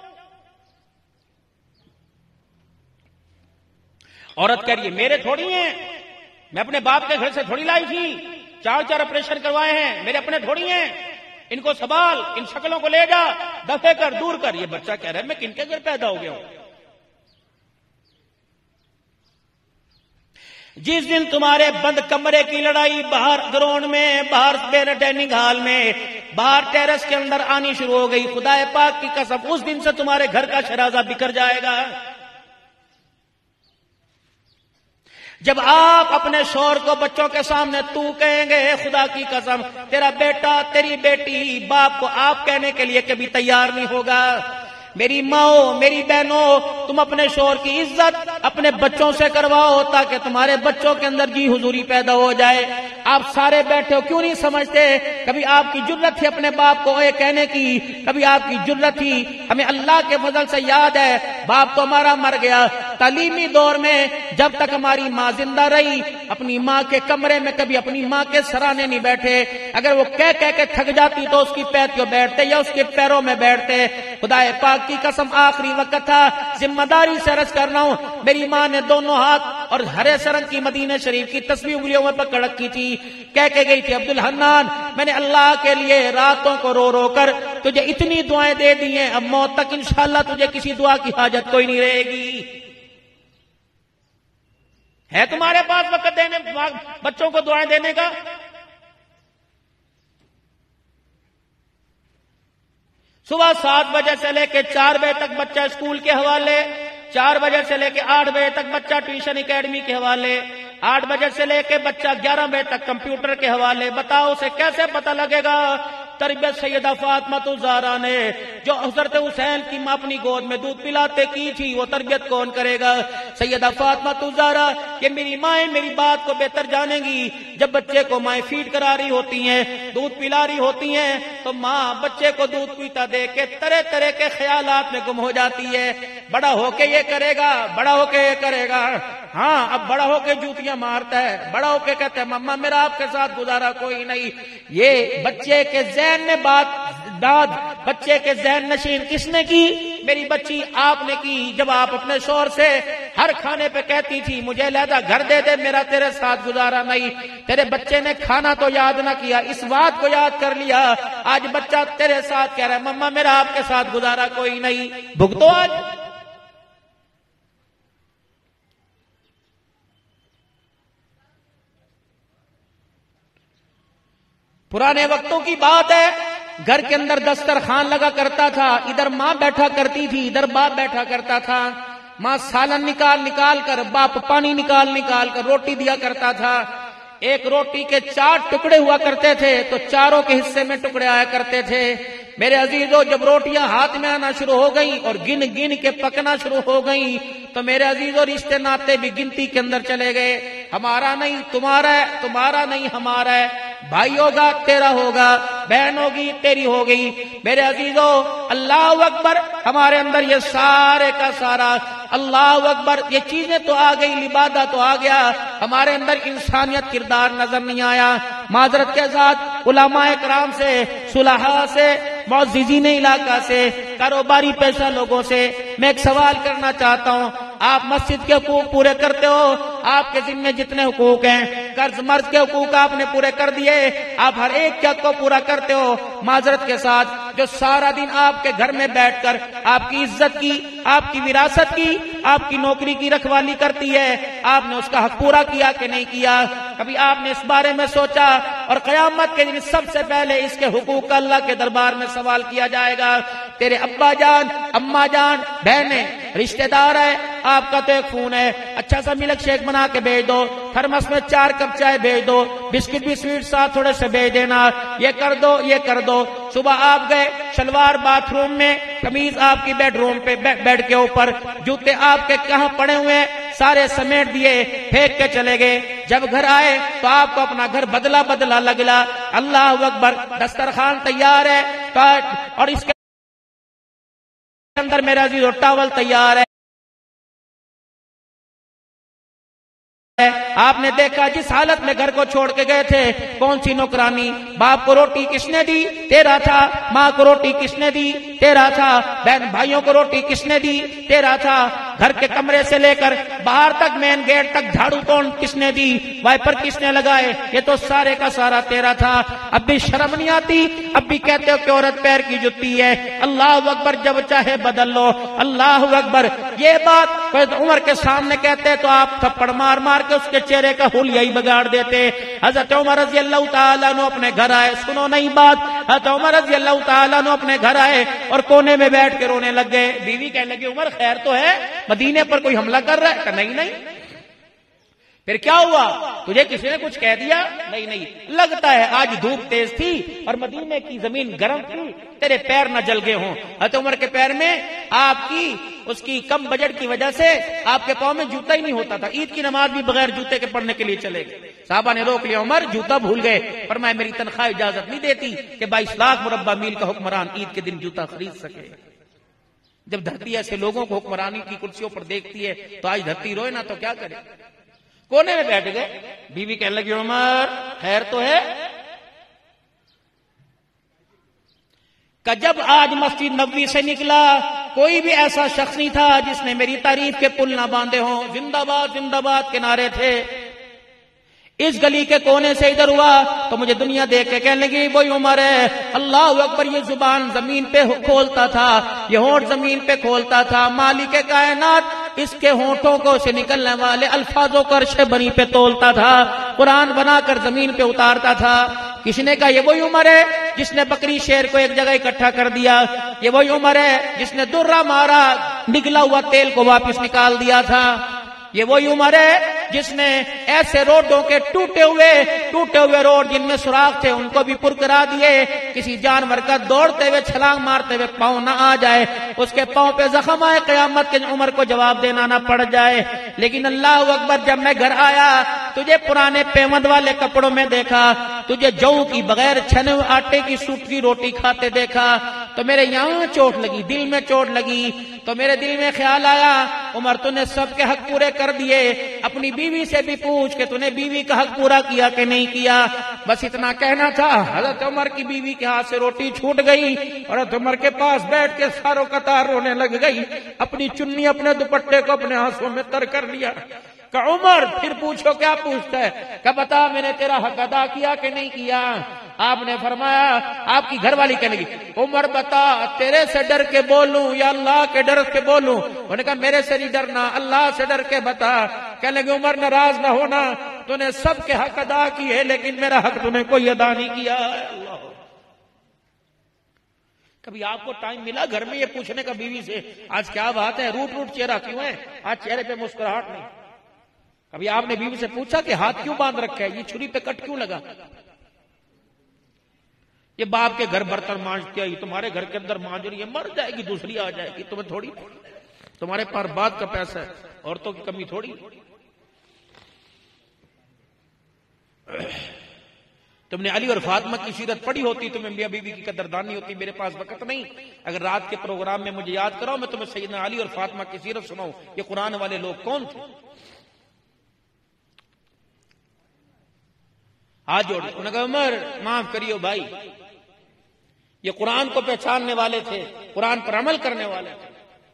عورت کہہ رہی ہے میرے تھوڑی ہیں، میں اپنے باپ کے گھر سے تھوڑی لائی تھی، چار چار آپریشن کروائے ہیں، میرے اپنے تھوڑی ہیں، ان کو سنبھال، ان شکلوں کو لے جا، دفع کر، دور کر۔ یہ بچہ کہہ رہا ہے میں کن کے گھر پیدا ہو گیا ہوں؟ جس دن تمہارے بند کمرے کی لڑائی باہر گراؤنڈ میں، باہر میرے ڈائننگ ہال میں، باہر ٹیرس کے اندر آنی شروع ہو گئی، خدا پاک کی قسم اس دن سے تمہارے گھر کا شرازہ بکھر جائے گا۔ جب آپ اپنے شوہر کو بچوں کے سامنے تو کہیں گے، خدا کی قسم تیرا بیٹا تیری بیٹی باپ کو آپ کہنے کے لیے کبھی تیار نہیں ہوگا۔ میری ماں، میری بہنوں، تم اپنے شوہر کی عزت اپنے بچوں سے کرواؤ تاکہ تمہارے بچوں کے اندر جی حضوری پیدا ہو جائے۔ آپ سارے بیٹھے ہو، کیوں نہیں سمجھتے کبھی آپ کی جرت تھی اپنے باپ کو اے کہنے کی، کبھی آپ کی جرت تھی؟ ہمیں اللہ کے فضل سے یاد ہے باپ تو ہمارا مر گیا، تعلیمی دور میں جب تک ہماری ماں زندہ رہی اپنی ماں کے کمرے میں کبھی اپنی ماں کے سرانے نہیں بیٹھے، اگر وہ کہہ کہہ کے تھک جاتی تو اس کی پیٹیوں بیٹھتے یا اس کے پیروں میں بیٹھتے۔ خدا پاک کی قسم آخری وقت تھا، ذمہ داری سے عرض کر رہا ہوں، میری ماں نے دونوں ہاتھ اور ہرے سرنگ کی مدینہ شریف کی تصویر انگلیوں میں پکڑ رکھی تھی، کہہ کے گئی تھی عبد الحنان میں نے اللہ کے لیے راتوں کو رو رو کر تجھے اتنی دعائیں دے دی ہیں، اب موت تک انشاءاللہ تجھے کسی دعا کی حاجت کوئی نہیں رہے گی۔ ہے تمہارے پاس وقت دینے بچوں کو دعائیں دینے کا؟ صبح سات بجے سے لے کے چار بجے تک بچہ اسکول کے حوالے، چار بجے سے لے کے آٹھ بجے تک بچہ ٹیوشن اکیڈمی کے حوالے، آٹھ بجے سے لے کے بچہ گیارہ بجے تک کمپیوٹر کے حوالے۔ بتاؤ اسے کیسے پتہ لگے گا؟ تربیت سیدہ فاطمہ الزہرا نے جو حضرت حسین کی ماں اپنی گود میں دودھ پلاتے کی تھی، وہ تربیت کون کرے گا؟ سیدہ فاطمہ الزہرا کہ میری مائیں میری بات کو بہتر جانیں گی، جب بچے کو مائیں فیڈ کرا رہی ہوتی ہیں، دودھ پلا رہی ہوتی ہیں، تو ماں بچے کو دودھ پیتا دیکھ کے طرح طرح کے خیالات میں گم ہو جاتی ہے، بڑا ہو کے یہ کرے گا، بڑا ہو کے یہ کرے گا، ہاں اب بڑا ہو کے جوتیاں مارتا ہے، بڑا ہو کے کہتا ہے مما میرا آپ کے ساتھ گزارا کوئی نہیں۔ یہ بچے کے ذہن میں بات داد بچے کے ذہن نشین کس نے کی؟ میری بچی آپ نے کی، جب آپ اپنے شوہر سے ہر کھانے پہ کہتی تھی مجھے علیحدہ گھر دے دے، میرا تیرے ساتھ گزارا نہیں۔ تیرے بچے نے کھانا تو یاد نہ کیا، اس بات کو یاد کر لیا، آج بچہ تیرے ساتھ کہہ رہا ہے مما میرا آپ کے ساتھ گزارا کوئی نہیں۔ بھگتو آج۔ پرانے وقتوں کی بات ہے، گھر کے اندر دسترخوان لگا کرتا تھا، ادھر ماں بیٹھا کرتی تھی، ادھر باپ بیٹھا کرتا تھا، ماں سالن نکال نکال کر، باپ پانی نکال نکال کر روٹی دیا کرتا تھا۔ ایک روٹی کے چار ٹکڑے ہوا کرتے تھے تو چاروں کے حصے میں ٹکڑے آیا کرتے تھے۔ میرے عزیزوں جب روٹیاں ہاتھ میں آنا شروع ہو گئیں اور گن گن کے پکنا شروع ہو گئیں تو میرے عزیزوں رشتے ناتے بھی گنتی کے اندر چلے گئے، ہمارا نہیں تمہارا ہے، تمہارا نہیں ہمارا ہے، بھائی ہوگا تیرا ہوگا، بہن ہوگی تیری ہوگی۔ میرے عزیزوں اللہ اکبر، ہمارے اندر یہ سارے کا سارا اللہ اکبر یہ چیزیں تو آ گئی، لبادہ تو آ گیا، ہمارے اندر انسانیت کردار نظر نہیں آیا۔ معذرت کے ساتھ علماء کرام سے، صلحاء سے، معززین علاقہ سے، کاروباری پیشہ لوگوں سے میں ایک سوال کرنا چاہتا ہوں، آپ مسجد کے حقوق پورے کرتے ہو؟ آپ کے ذمہ جتنے حقوق ہیں، قرض مرض کے حقوق آپ نے پورے کر دیے، آپ ہر ایک کے حق کو پورا کرتے ہو؟ معذرت کے ساتھ جو سارا دن آپ کے گھر میں بیٹھ کر آپ کی عزت کی، آپ کی وراثت کی، آپ کی نوکری کی رکھوالی کرتی ہے، آپ نے اس کا حق پورا کیا کہ نہیں کیا؟ کبھی آپ نے اس بارے میں سوچا؟ اور قیامت کے دن سب سے پہلے اس کے حقوق کا اللہ کے دربار میں سوال کیا جائے گا۔ تیرے ابا جان، اماں جان، بہنیں، رشتہ دار ہے، آپ کا تو ایک فون ہے، اچھا سا ملک شیک بنا کے بھیج دو، تھرمس میں چار کپ چائے بھیج دو، بسکٹ بھی سویٹ ساتھ تھوڑے سے بھیج دینا، یہ کر دو یہ کر دو۔ صبح آپ گئے شلوار باتھ روم میں، قمیض آپ کی بیڈ روم پہ بیڈ کے اوپر، جوتے آپ کے کہاں پڑے ہوئے ہیں سارے سمیٹ دیے، پھینک کے چلے گئے۔ جب گھر آئے تو آپ کو اپنا گھر بدلا بدلا لگلا، اللہ اکبر، دسترخوان تیار ہے اور اس کے اندر میرا عزیز ٹاول تیار ہے۔ آپ نے دیکھا جس حالت میں گھر کو چھوڑ کے گئے تھے، کون سی نوکرانی؟ باپ کو روٹی کس نے دی؟ تیرا تھا۔ ماں کو روٹی کس نے دی؟ تیرا تھا۔ بہن بھائیوں کو روٹی کس نے دی؟ تیرا تھا۔ گھر کے کمرے سے لے کر باہر تک مین گیٹ تک جھاڑو کون کس نے دی؟ وائپر کس نے لگائے؟ یہ تو سارے کا سارا تیرا تھا۔ اب بھی شرم نہیں آتی؟ اب بھی کہتے ہو کہ عورت پیر کی جتی ہے؟ اللہ اکبر، جب چاہے بدل لو۔ اللہ اکبر، یہ بات کوئی عمر کے سامنے کہتے تو آپ تھپڑ مار مار کے اس کے چہرے کا حلیہ ہی بگاڑ دیتے۔ حضرت عمر رضی اللہ تعالیٰ عنہ اپنے گھر آئے، سنو نہیں بات، حضرت عمر رضی اللہ تعالیٰ عنہ اپنے گھر آئے اور کونے میں بیٹھ کے رونے لگ گئے۔ بیوی کہنے لگی عمر خیر تو ہے، مدینے پر کوئی حملہ کر رہا ہے؟ کہ نہیں نہیں، پھر کیا ہوا؟ تجھے کسی نے کچھ کہہ دیا؟ نہیں نہیں، لگتا ہے آج دھوپ تیز تھی اور مدینے کی زمین گرم تھی، تیرے پیر نہ جل گئے ہوں۔ حضرت عمر کے پیر میں آپ کی اس کی کم بجٹ کی وجہ سے آپ کے پاؤں میں جوتا ہی نہیں ہوتا تھا، عید کی نماز بھی بغیر جوتے کے پڑھنے کے لیے چلے گئے۔ صحابہ نے روک لیا، عمر جوتا بھول گئے۔ فرمایا میری تنخواہ اجازت نہیں دیتی کہ بائیس لاکھ مربع میل کا حکمران عید کے دن جوتا خرید سکے۔ جب دھرتی ایسے لوگوں کو حکمرانی کی کرسیوں پر دیکھتی ہے تو آج دھرتی روئے نہ تو کیا کرے؟ کونے میں بیٹھ گئے، بیوی کہنے لگی عمر خیر تو ہے؟ کہ جب آج مسجد نبوی سے نکلا کوئی بھی ایسا شخص نہیں تھا جس نے میری تعریف کے پل نہ باندھے ہوں، زندہ باد زندہ باد کے نعرے تھے۔ اس گلی کے کونے سے ادھر ہوا تو مجھے دنیا دیکھ کے کہنے لگی وہی عمر ہے، اللہ اکبر۔ یہ زبان زمین پہ کھولتا تھا، یہ ہونٹ زمین پہ کھولتا تھا، مالک کائنات اس کے ہونٹوں کو سے نکلنے والے الفاظوں کو عرش بنی پہ تولتا تھا، قرآن بنا کر زمین پہ اتارتا تھا۔ کسی نے کہا یہ وہی عمر ہے جس نے بکری شیر کو ایک جگہ اکٹھا کر دیا، یہ وہی عمر ہے جس نے درہ مارا نگلا ہوا تیل کو واپس نکال دیا تھا، یہ وہی عمر ہے جس نے ایسے روڈوں کے ٹوٹے ہوئے ٹوٹے ہوئے روڈ جن میں سوراخ تھے ان کو بھی پر کرا دیے، کسی جانور کا دوڑتے ہوئے چھلانگ مارتے ہوئے پاؤں نہ آ جائے، اس کے پاؤں پہ زخم آئے، قیامت کے عمر کو جواب دینا نہ پڑ جائے۔ لیکن اللہ اکبر، جب میں گھر آیا تجھے پرانے پیمند والے کپڑوں میں دیکھا، تجھے جو کی بغیر چھنے ہوئے آٹے کی سوٹ کی روٹی کھاتے دیکھا تو میرے یہاں چوٹ لگی، دل میں چوٹ لگی، تو میرے دل میں خیال آیا عمر تو نے سب کے حق پورے کر دیے، اپنی بیوی سے بھی پوچھ کہ تو نے بیوی کا حق پورا کیا کہ نہیں کیا۔ بس اتنا کہنا تھا، حضرت عمر کی بیوی کے ہاتھ سے روٹی چھوٹ گئی اور حضرت عمر کے پاس بیٹھ کے ساروں قطار رونے لگ گئی، اپنی چنی اپنے دوپٹے کو اپنے آنسوں میں تر کر لیا۔ کہ عمر پھر پوچھو کیا پوچھتا ہے، کہ بتا میں نے تیرا حق ادا کیا کہ نہیں کیا؟ آپ نے فرمایا، آپ کی گھر والی کہنے لگی عمر بتا تیرے سے ڈر کے بولوں یا اللہ کے ڈر کے بولوں؟ انہوں نے کہا میرے سے نہیں ڈرنا، اللہ سے ڈر کے بتا۔ کہنے لگے عمر ناراض نہ ہونا، تو نے سب کے حق ادا کیے لیکن میرا حق تو نے کوئی ادا نہیں کیا۔ اللہ، کبھی آپ کو ٹائم ملا گھر میں یہ پوچھنے کا بیوی سے آج کیا بات ہے، روٹ روٹ چہرہ کیوں ہے، آج چہرے پہ مسکراہٹ نہیں؟ کبھی آپ نے بیوی سے پوچھا کہ ہاتھ کیوں باندھ رکھا ہے، یہ چھری پہ کٹ کیوں لگا؟ یہ باپ کے گھر برتن مانجتی ہے، یہ تمہارے گھر کے اندر مانج رہی ہے، مر جائے گی دوسری آ جائے گی، تمہیں تھوڑی، تمہارے پاس بات کا پیسہ ہے، عورتوں کی کمی تھوڑی۔ تم نے علی اور فاطمہ کی سیرت پڑھی ہوتی تمہیں میاں بیوی کی قدردانی ہوتی، میرے پاس وقت نہیں، اگر رات کے پروگرام میں مجھے یاد کراؤ میں تمہیں سیدنا علی اور فاطمہ کی سیرت سناؤں، یہ قرآن والے لوگ کون تھے۔ ہاتھ جوڑے، انہوں نے کہا عمر معاف کریو بھائی، یہ قرآن کو پہچاننے والے تھے، قرآن پر عمل کرنے والے تھے۔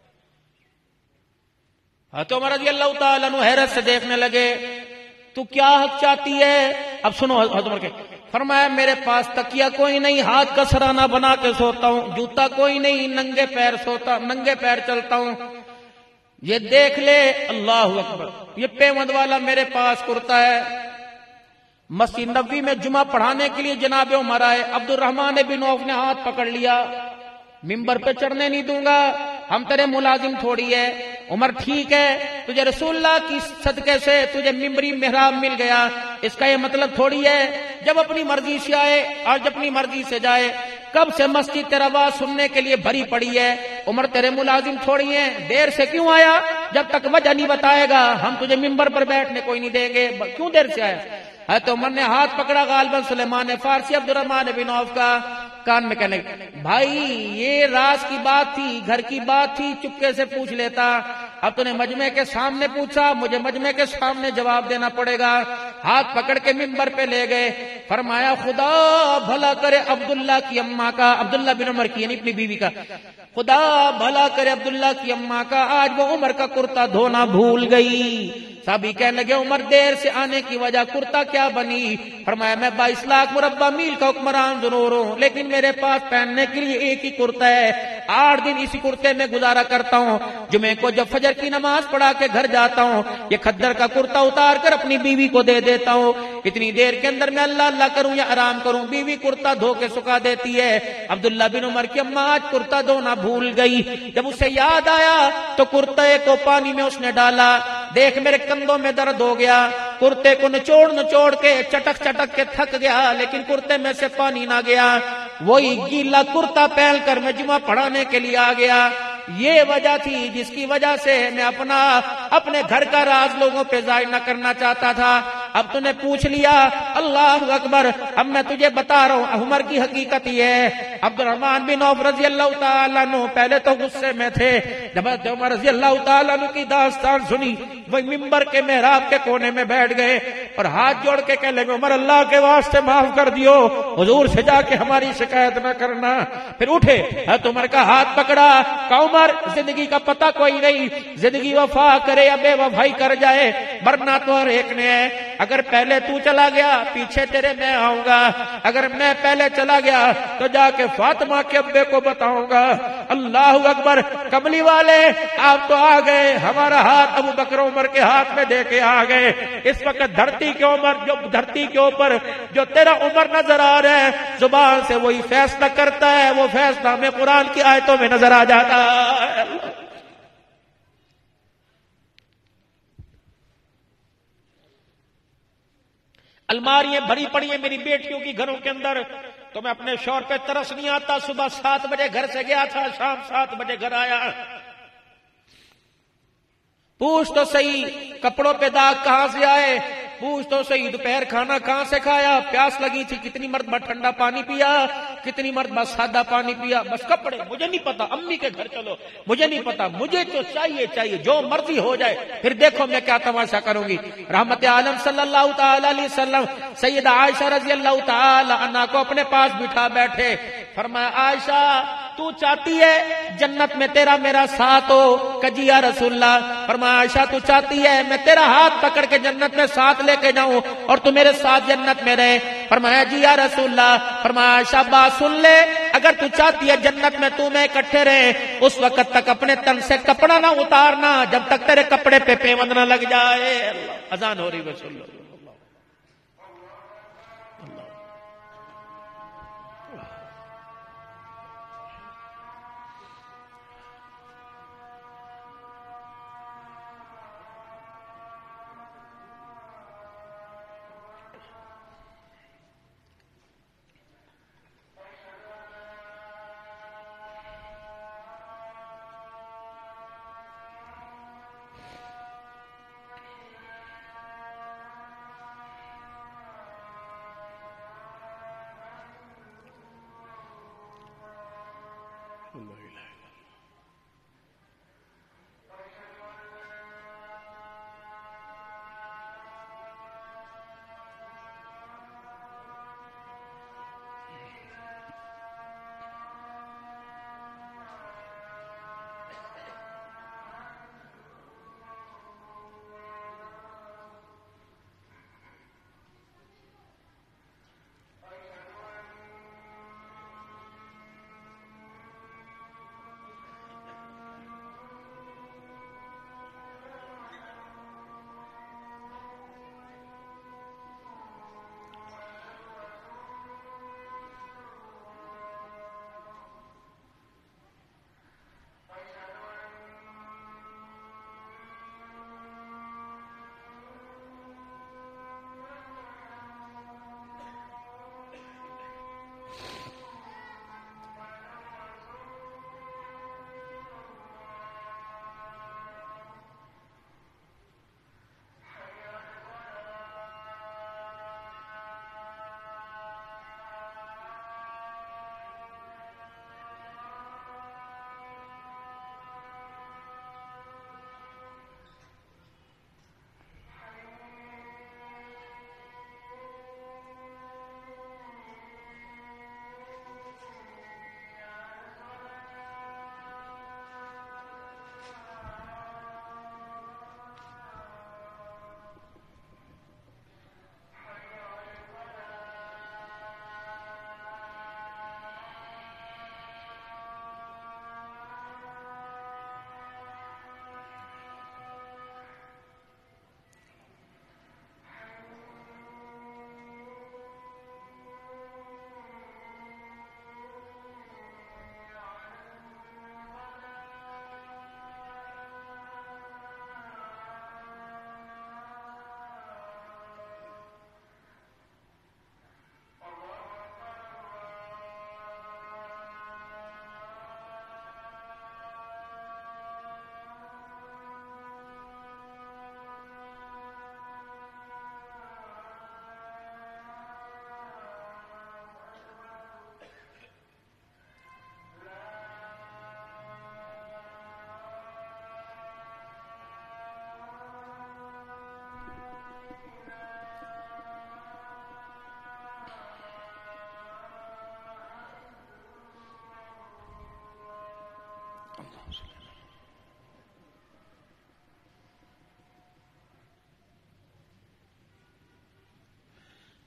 حضرت عمر رضی اللہ تعالیٰ عنہ حیرت سے دیکھنے لگے، تو کیا حق چاہتی ہے؟ اب سنو حضرت عمر کے، فرمایا میرے پاس تکیہ کوئی نہیں، ہاتھ کا سرانہ بنا کے سوتا ہوں، جوتا کوئی نہیں، ننگے پیر سوتا، ننگے پیر چلتا ہوں۔ یہ دیکھ لے، اللہ اکبر، یہ پیمند والا میرے پاس کرتا ہے۔ مسجد نبوی میں جمعہ پڑھانے کے لیے جناب عمر آئے، عبد الرحمن بن عوف نے ہاتھ پکڑ لیا، ممبر پہ چڑھنے نہیں دوں گا، ہم تیرے ملازم تھوڑی ہے۔ عمر ٹھیک ہے، تجھے رسول اللہ کی صدقے سے تجھے ممبری محراب مل گیا، اس کا یہ مطلب تھوڑی ہے جب اپنی مرضی سے آئے اور جب اپنی مرضی سے جائے۔ کب سے مسجد تیرا آواز سننے کے لیے بھری پڑی ہے، عمر تیرے ملازم تھوڑی ہیں، دیر سے کیوں آیا؟ جب تک وجہ نہیں بتائے گا ہم تجھے ممبر پر بیٹھنے کوئی نہیں دیں گے، کیوں دیر سے آیا؟ ہے تو عمر نے ہاتھ پکڑا غالباً سلیمان فارسی عبد الرحمن بن عوف کا، کان میں کہنے بھائی یہ راز کی بات تھی، گھر کی بات تھی، چپکے سے پوچھ لیتا، اب تو نے مجمع کے سامنے پوچھا، مجھے مجمع کے سامنے جواب دینا پڑے گا۔ ہاتھ پکڑ کے ممبر پہ لے گئے، فرمایا خدا بھلا کرے عبداللہ کی اماں کا، عبداللہ بن عمر کی یعنی اپنی بیوی کا، خدا بھلا کرے عبداللہ کی اماں کا آج وہ عمر کا کرتا دھونا بھول گئی۔ صحابی کہنے لگے عمر دیر سے آنے کی وجہ کرتا کیا بنی؟ فرمایا میں بائیس لاکھ مربع میل کا حکمران ضرور ہوں لیکن میرے پاس پہننے کے لیے ایک ہی کرتا ہے، آٹھ دن اسی کرتے میں گزارا کرتا ہوں، جمعے کو جب فجر کی نماز پڑھا کے گھر جاتا ہوں یہ کھدر کا کرتا اتار کر اپنی بیوی کو دے دیتا ہوں، اتنی دیر کے اندر میں اللہ اللہ کروں یا آرام کروں بیوی کرتا دھو کے سکھا دیتی ہے۔ عبداللہ بن عمر کی اماں آج کرتا دھونا بھول گئی، جب اسے یاد آیا تو کرتے کو پانی میں اس نے ڈالا، دیکھ میرے کندھوں میں درد ہو گیا، کرتے کو نچوڑ نچوڑ کے چٹک چٹک کے تھک گیا لیکن کرتے میں سے پانی نہ گیا، وہی گیلا کرتا پہن کر میں جمعہ پڑھانے کے لیے آ گیا۔ یہ وجہ تھی جس کی وجہ سے میں اپنا اپنے گھر کا راز لوگوں پہ ظاہر نہ کرنا چاہتا تھا۔ اب تو نے پوچھ لیا، اللہ اکبر، اب میں تجھے بتا رہا ہوں عمر کی حقیقت یہ ہے۔ عبد الرحمن بن عوف رضی اللہ تعالیٰ عنہ پہلے تو غصے میں تھے، جب عمر رضی اللہ تعالیٰ عنہ کی داستان سنی وہ ممبر کے محراب کے کونے میں بیٹھ گئے اور ہاتھ جوڑ کے کہنے لگے عمر اللہ کے واسطے معاف کر دیو، حضور سے جا کے ہماری شکایت نہ کرنا۔ پھر اٹھے، حضرت عمر کا ہاتھ پکڑا، کہ عمر زندگی کا پتہ کوئی نہیں، زندگی وفا کرے یا بے وفائی کر جائے، مرنا تو ہر ایک نے ہے۔ اگر پہلے تو چلا گیا پیچھے تیرے میں آؤں گا، اگر میں پہلے چلا گیا تو جا کے فاطمہ کے ابے کو بتاؤں گا۔ اللہ اکبر، کملی والے آپ تو آ گئے، ہمارا ہاتھ ابو بکر عمر کے ہاتھ میں دے کے آ گئے۔ اس وقت دھرتی کے عمر جو دھرتی کے اوپر جو تیرا عمر نظر آ رہا ہے، زبان سے وہی فیصلہ کرتا ہے، وہ فیصلہ ہمیں قرآن کی آیتوں میں نظر آ جاتا ہے۔ الماریاں بھری پڑی ہیں میری بیٹیوں کی گھروں کے اندر، تو میں اپنے شوہر پہ ترس نہیں آتا۔ صبح سات بجے گھر سے گیا تھا، شام سات بجے گھر آیا۔ پوچھ تو صحیح کپڑوں پہ داغ کہاں سے آئے، پوچھ تو صحیح دوپہر کھانا کہاں سے کھایا، پیاس لگی تھی کتنی مرتبہ ٹھنڈا پانی پیا، کتنی مرتبہ سادہ پانی پیا، بس کپڑے مجھے نہیں پتا، امی کے گھر چلو مجھے نہیں پتا، مجھے تو چاہیے چاہیے جو مرضی ہو جائے، پھر دیکھو میں کیا تماشا کروں گی۔ رحمت عالم صلی اللہ تعالی علیہ وسلم سیدہ عائشہ رضی اللہ تعالی عنہا کو اپنے پاس بٹھا بیٹھے، فرمایا عائشہ تو چاہتی ہے جنت میں تیرا میرا ساتھ ہو؟ کجی یا رسول اللہ۔ فرمایا عائشہ تو چاہتی ہے میں تیرا ہاتھ پکڑ کے جنت میں ساتھ لے کے جاؤں اور تو میرے ساتھ جنت میں رہے؟ فرمایا جی یا رسول اللہ۔ فرمایا عائشہ بات سن لے، اگر تو چاہتی ہے جنت میں تو میں اکٹھے رہے، اس وقت تک اپنے تن سے کپڑا نہ اتارنا جب تک تیرے کپڑے پہ پیوند نہ لگ جائے۔ اذان ہو رہی رسول اللہ۔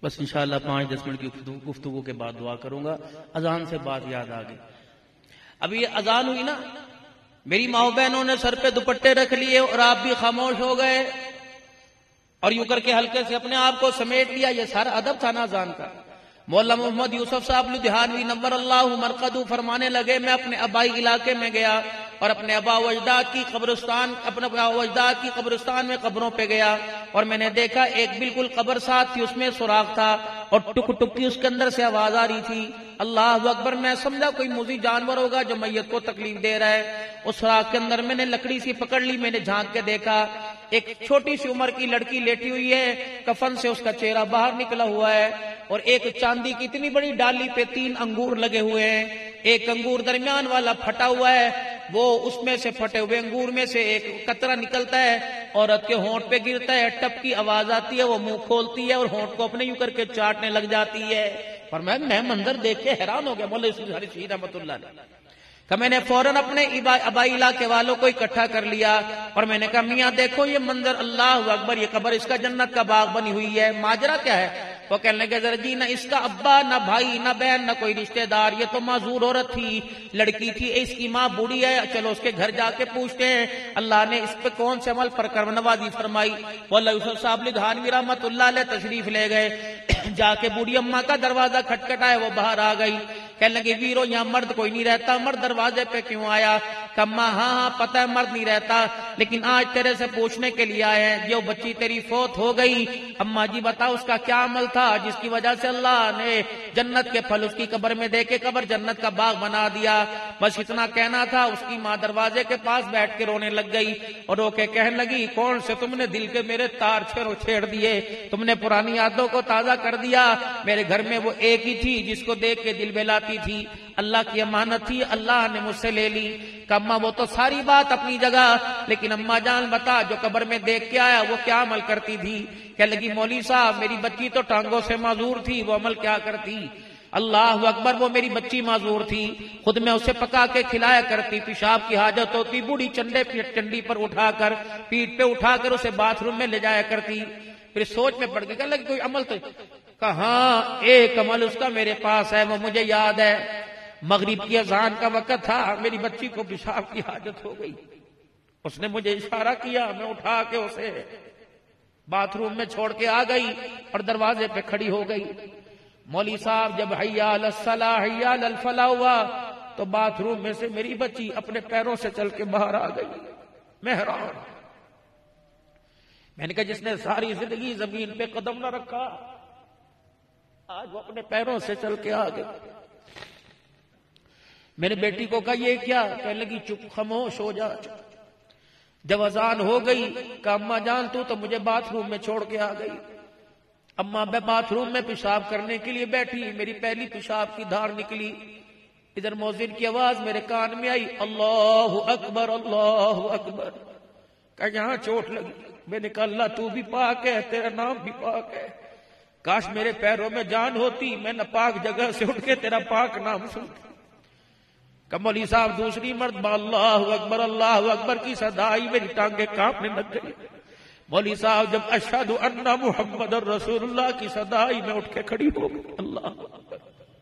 بس انشاءاللہ پانچ دس منٹ کی گفتگو کے بعد دعا کروں گا. اذان سے بات یاد آ گئی. ابھی یہ اذان ہوئی نا، میری ماؤں بہنوں نے سر پہ دوپٹے رکھ لیے اور آپ بھی خاموش ہو گئے اور یوں کر کے ہلکے سے اپنے آپ کو سمیٹ لیا. یہ سارا ادب تھا نا اذان کا. مولانا محمد یوسف صاحب لدھیانوی نمبر اللہ مرقدو فرمانے لگے، میں اپنے آبائی علاقے میں گیا اور اپنے ابا و اجداد کی قبرستان اپنے ابا و اجداد کی قبرستان میں قبروں پہ گیا اور میں نے دیکھا ایک بالکل قبر ساتھ تھی، اس میں سوراخ تھا اور ٹک ٹک کی اس کے اندر سے آواز آ رہی تھی. اللہ اکبر. میں سمجھا کوئی موذی جانور ہوگا جو میت کو تکلیف دے رہا ہے. اس سوراخ کے اندر میں نے لکڑی سی پکڑ لی، میں نے جھانک کے دیکھا ایک چھوٹی سی عمر کی لڑکی لیٹی ہوئی ہے، کفن سے اس کا چہرہ باہر نکلا ہوا ہے اور ایک چاندی کی اتنی بڑی ڈالی پہ تین انگور لگے ہوئے ہیں. ایک انگور درمیان والا پھٹا ہوا ہے، وہ اس میں سے پھٹے ہوئے انگور میں سے ایک قطرہ نکلتا ہے، عورت کے ہونٹ پہ گرتا ہے، ٹپ کی آواز آتی ہے، وہ منہ کھولتی ہے اور ہونٹ کو اپنے یوں کر کے چاٹنے لگ جاتی ہے. اور میں میں منظر دیکھ کے حیران ہو گیا. مولا یوسف علی شہید رحمۃ اللہ علیہ کہ میں نے فوراً اپنے آبائی علاقے والوں کو اکٹھا کر لیا اور میں نے کہا میاں دیکھو یہ منظر، اللہ اکبر، یہ قبر اس کا جنت کا باغ بنی ہوئی ہے، ماجرا کیا ہے؟ وہ کہنے لگے ذرا جی نہ اس کا ابا نہ بھائی نہ بہن نہ کوئی رشتہ دار، یہ تو معذور عورت تھی، لڑکی تھی، اس کی ماں بوڑھی ہے، چلو اس کے گھر جا کے پوچھتے ہیں اللہ نے اس پہ کون سے عمل پر کرم نوازی فرمائی. مولا یوسف صاحب لدھیانوی رحمۃ اللہ علیہ تشریف لے گئے، جا کے بوڑھی اماں کا دروازہ کھٹکھٹایا، وہ باہر آ گئی. کہنے لگے ویرو یہاں مرد کوئی نہیں رہتا، مرد دروازے پہ کیوں آیا؟ کما ہاں ہاں پتہ ہے مرد نہیں رہتا، لیکن آج تیرے سے پوچھنے کے لیے آئے ہیں جو بچی تیری فوت ہو گئی، اماں جی بتا اس کا کیا عمل تھا جس کی وجہ سے اللہ نے جنت کے پھل اس کی قبر میں دے کے قبر جنت کا باغ بنا دیا. بس اتنا کہنا تھا. اس کی ماں دروازے کے پاس بیٹھ کے رونے لگ گئی اور رو کے کہنے لگی کون سے تم نے دل کے میرے تار چھیڑ دیے، تم نے پرانی یادوں کو تازہ کر دیا. میرے گھر میں وہ ایک ہی تھی جس کو دیکھ کے دل بہلاتی تھی، اللہ کی امانت تھی، اللہ نے مجھ سے لے لی. کہ اماں وہ تو ساری بات اپنی جگہ، لیکن اماں جان بتا جو قبر میں دیکھ کے آیا وہ کیا عمل کرتی تھی؟ کہنے لگی مولوی صاحب میری بچی تو ٹانگوں سے معذور تھی، وہ عمل کیا کرتی؟ اللہ اکبر. وہ میری بچی معذور تھی، خود میں اسے پکا کے کھلایا کرتی، پیشاب کی حاجت ہوتی بوڑھی چنڈے چنڈی پر اٹھا کر پیٹ پہ اٹھا کر اسے باتھ روم میں لے جایا کرتی. پھر سوچ میں پڑ گئی، کہنے لگی کوئی عمل تو کہاں؟ ایک عمل اس کا میرے پاس ہے، وہ مجھے یاد ہے. مغرب کی اذان کا وقت تھا، میری بچی کو پیشاب کی حاجت ہو گئی، اس نے مجھے اشارہ کیا، میں اٹھا کے اسے باتھ روم میں چھوڑ کے آ گئی اور دروازے پہ کھڑی ہو گئی. مولوی صاحب جب حیا علی الصلاح حیا علی الفلاح ہوا تو باتھ روم میں سے میری بچی اپنے پیروں سے چل کے باہر آ گئی. میں حیران. میں نے کہا جس نے ساری زندگی زمین پہ قدم نہ رکھا آج وہ اپنے پیروں سے چل کے آ گئی. میں نے بیٹی کو کہا یہ کیا؟ کہنے لگی چپ خاموش ہو جا. جب اذان ہو گئی کہ اماں جان تو تو مجھے باتھ روم میں چھوڑ کے آ گئی. اماں میں باتھ روم میں پیشاب کرنے کے لیے بیٹھی، میری پہلی پیشاب کی دھار نکلی. ادھر مؤذن کی آواز میرے کان میں آئی، اللہ اکبر اللہ اکبر. کہ یہاں چوٹ لگی. میں نے کہا اللہ تو بھی پاک ہے، تیرا نام بھی پاک ہے، کاش میرے پیروں میں جان ہوتی، میں ناپاک جگہ سے اٹھ کے تیرا پاک نام سنتی. کہ مولوی صاحب دوسری مرتبہ اللہ اکبر اللہ اکبر کی صدا آئی، میری ٹانگیں کانپنے لگ گئی. مولوی صاحب جب اشہد ان محمد رسول اللہ کی صدا آئی میں اٹھ کے کھڑی ہو گئی. اللہ اکبر.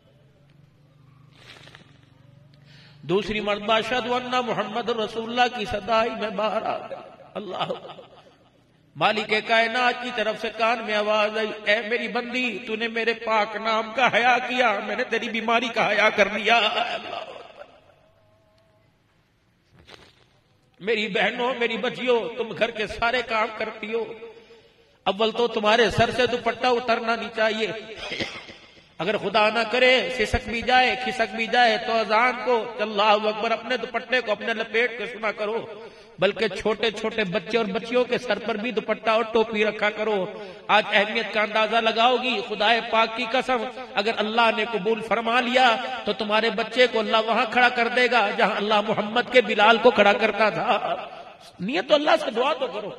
دوسری مرتبہ اشہد ان محمد رسول اللہ کی صدا آئی، میں باہر آ گئی. اللہ اکبر. مالک کائنات کی طرف سے کان میں آواز آئی، اے میری بندی تو نے میرے پاک نام کا حیا کیا، میں نے تیری بیماری کا حیا کر لیا. اللہ میری بہنوں میری بچیوں تم گھر کے سارے کام کرتی ہو، اول تو تمہارے سر سے دوپٹہ اترنا نہیں چاہیے. اگر خدا نہ کرے سسک بھی جائے کھسک بھی جائے تو اذان کو اللہ اکبر اپنے دوپٹے کو اپنے لپیٹ کے سنا کرو. بلکہ چھوٹے چھوٹے بچے اور بچیوں کے سر پر بھی دوپٹہ اور ٹوپی رکھا کرو. آج اہمیت کا اندازہ لگاؤ گی. خدا پاک کی قسم اگر اللہ نے قبول فرما لیا تو تمہارے بچے کو اللہ وہاں کھڑا کر دے گا جہاں اللہ محمد کے بلال کو کھڑا کرتا تھا. نیت تو اللہ سے دعا تو کرو.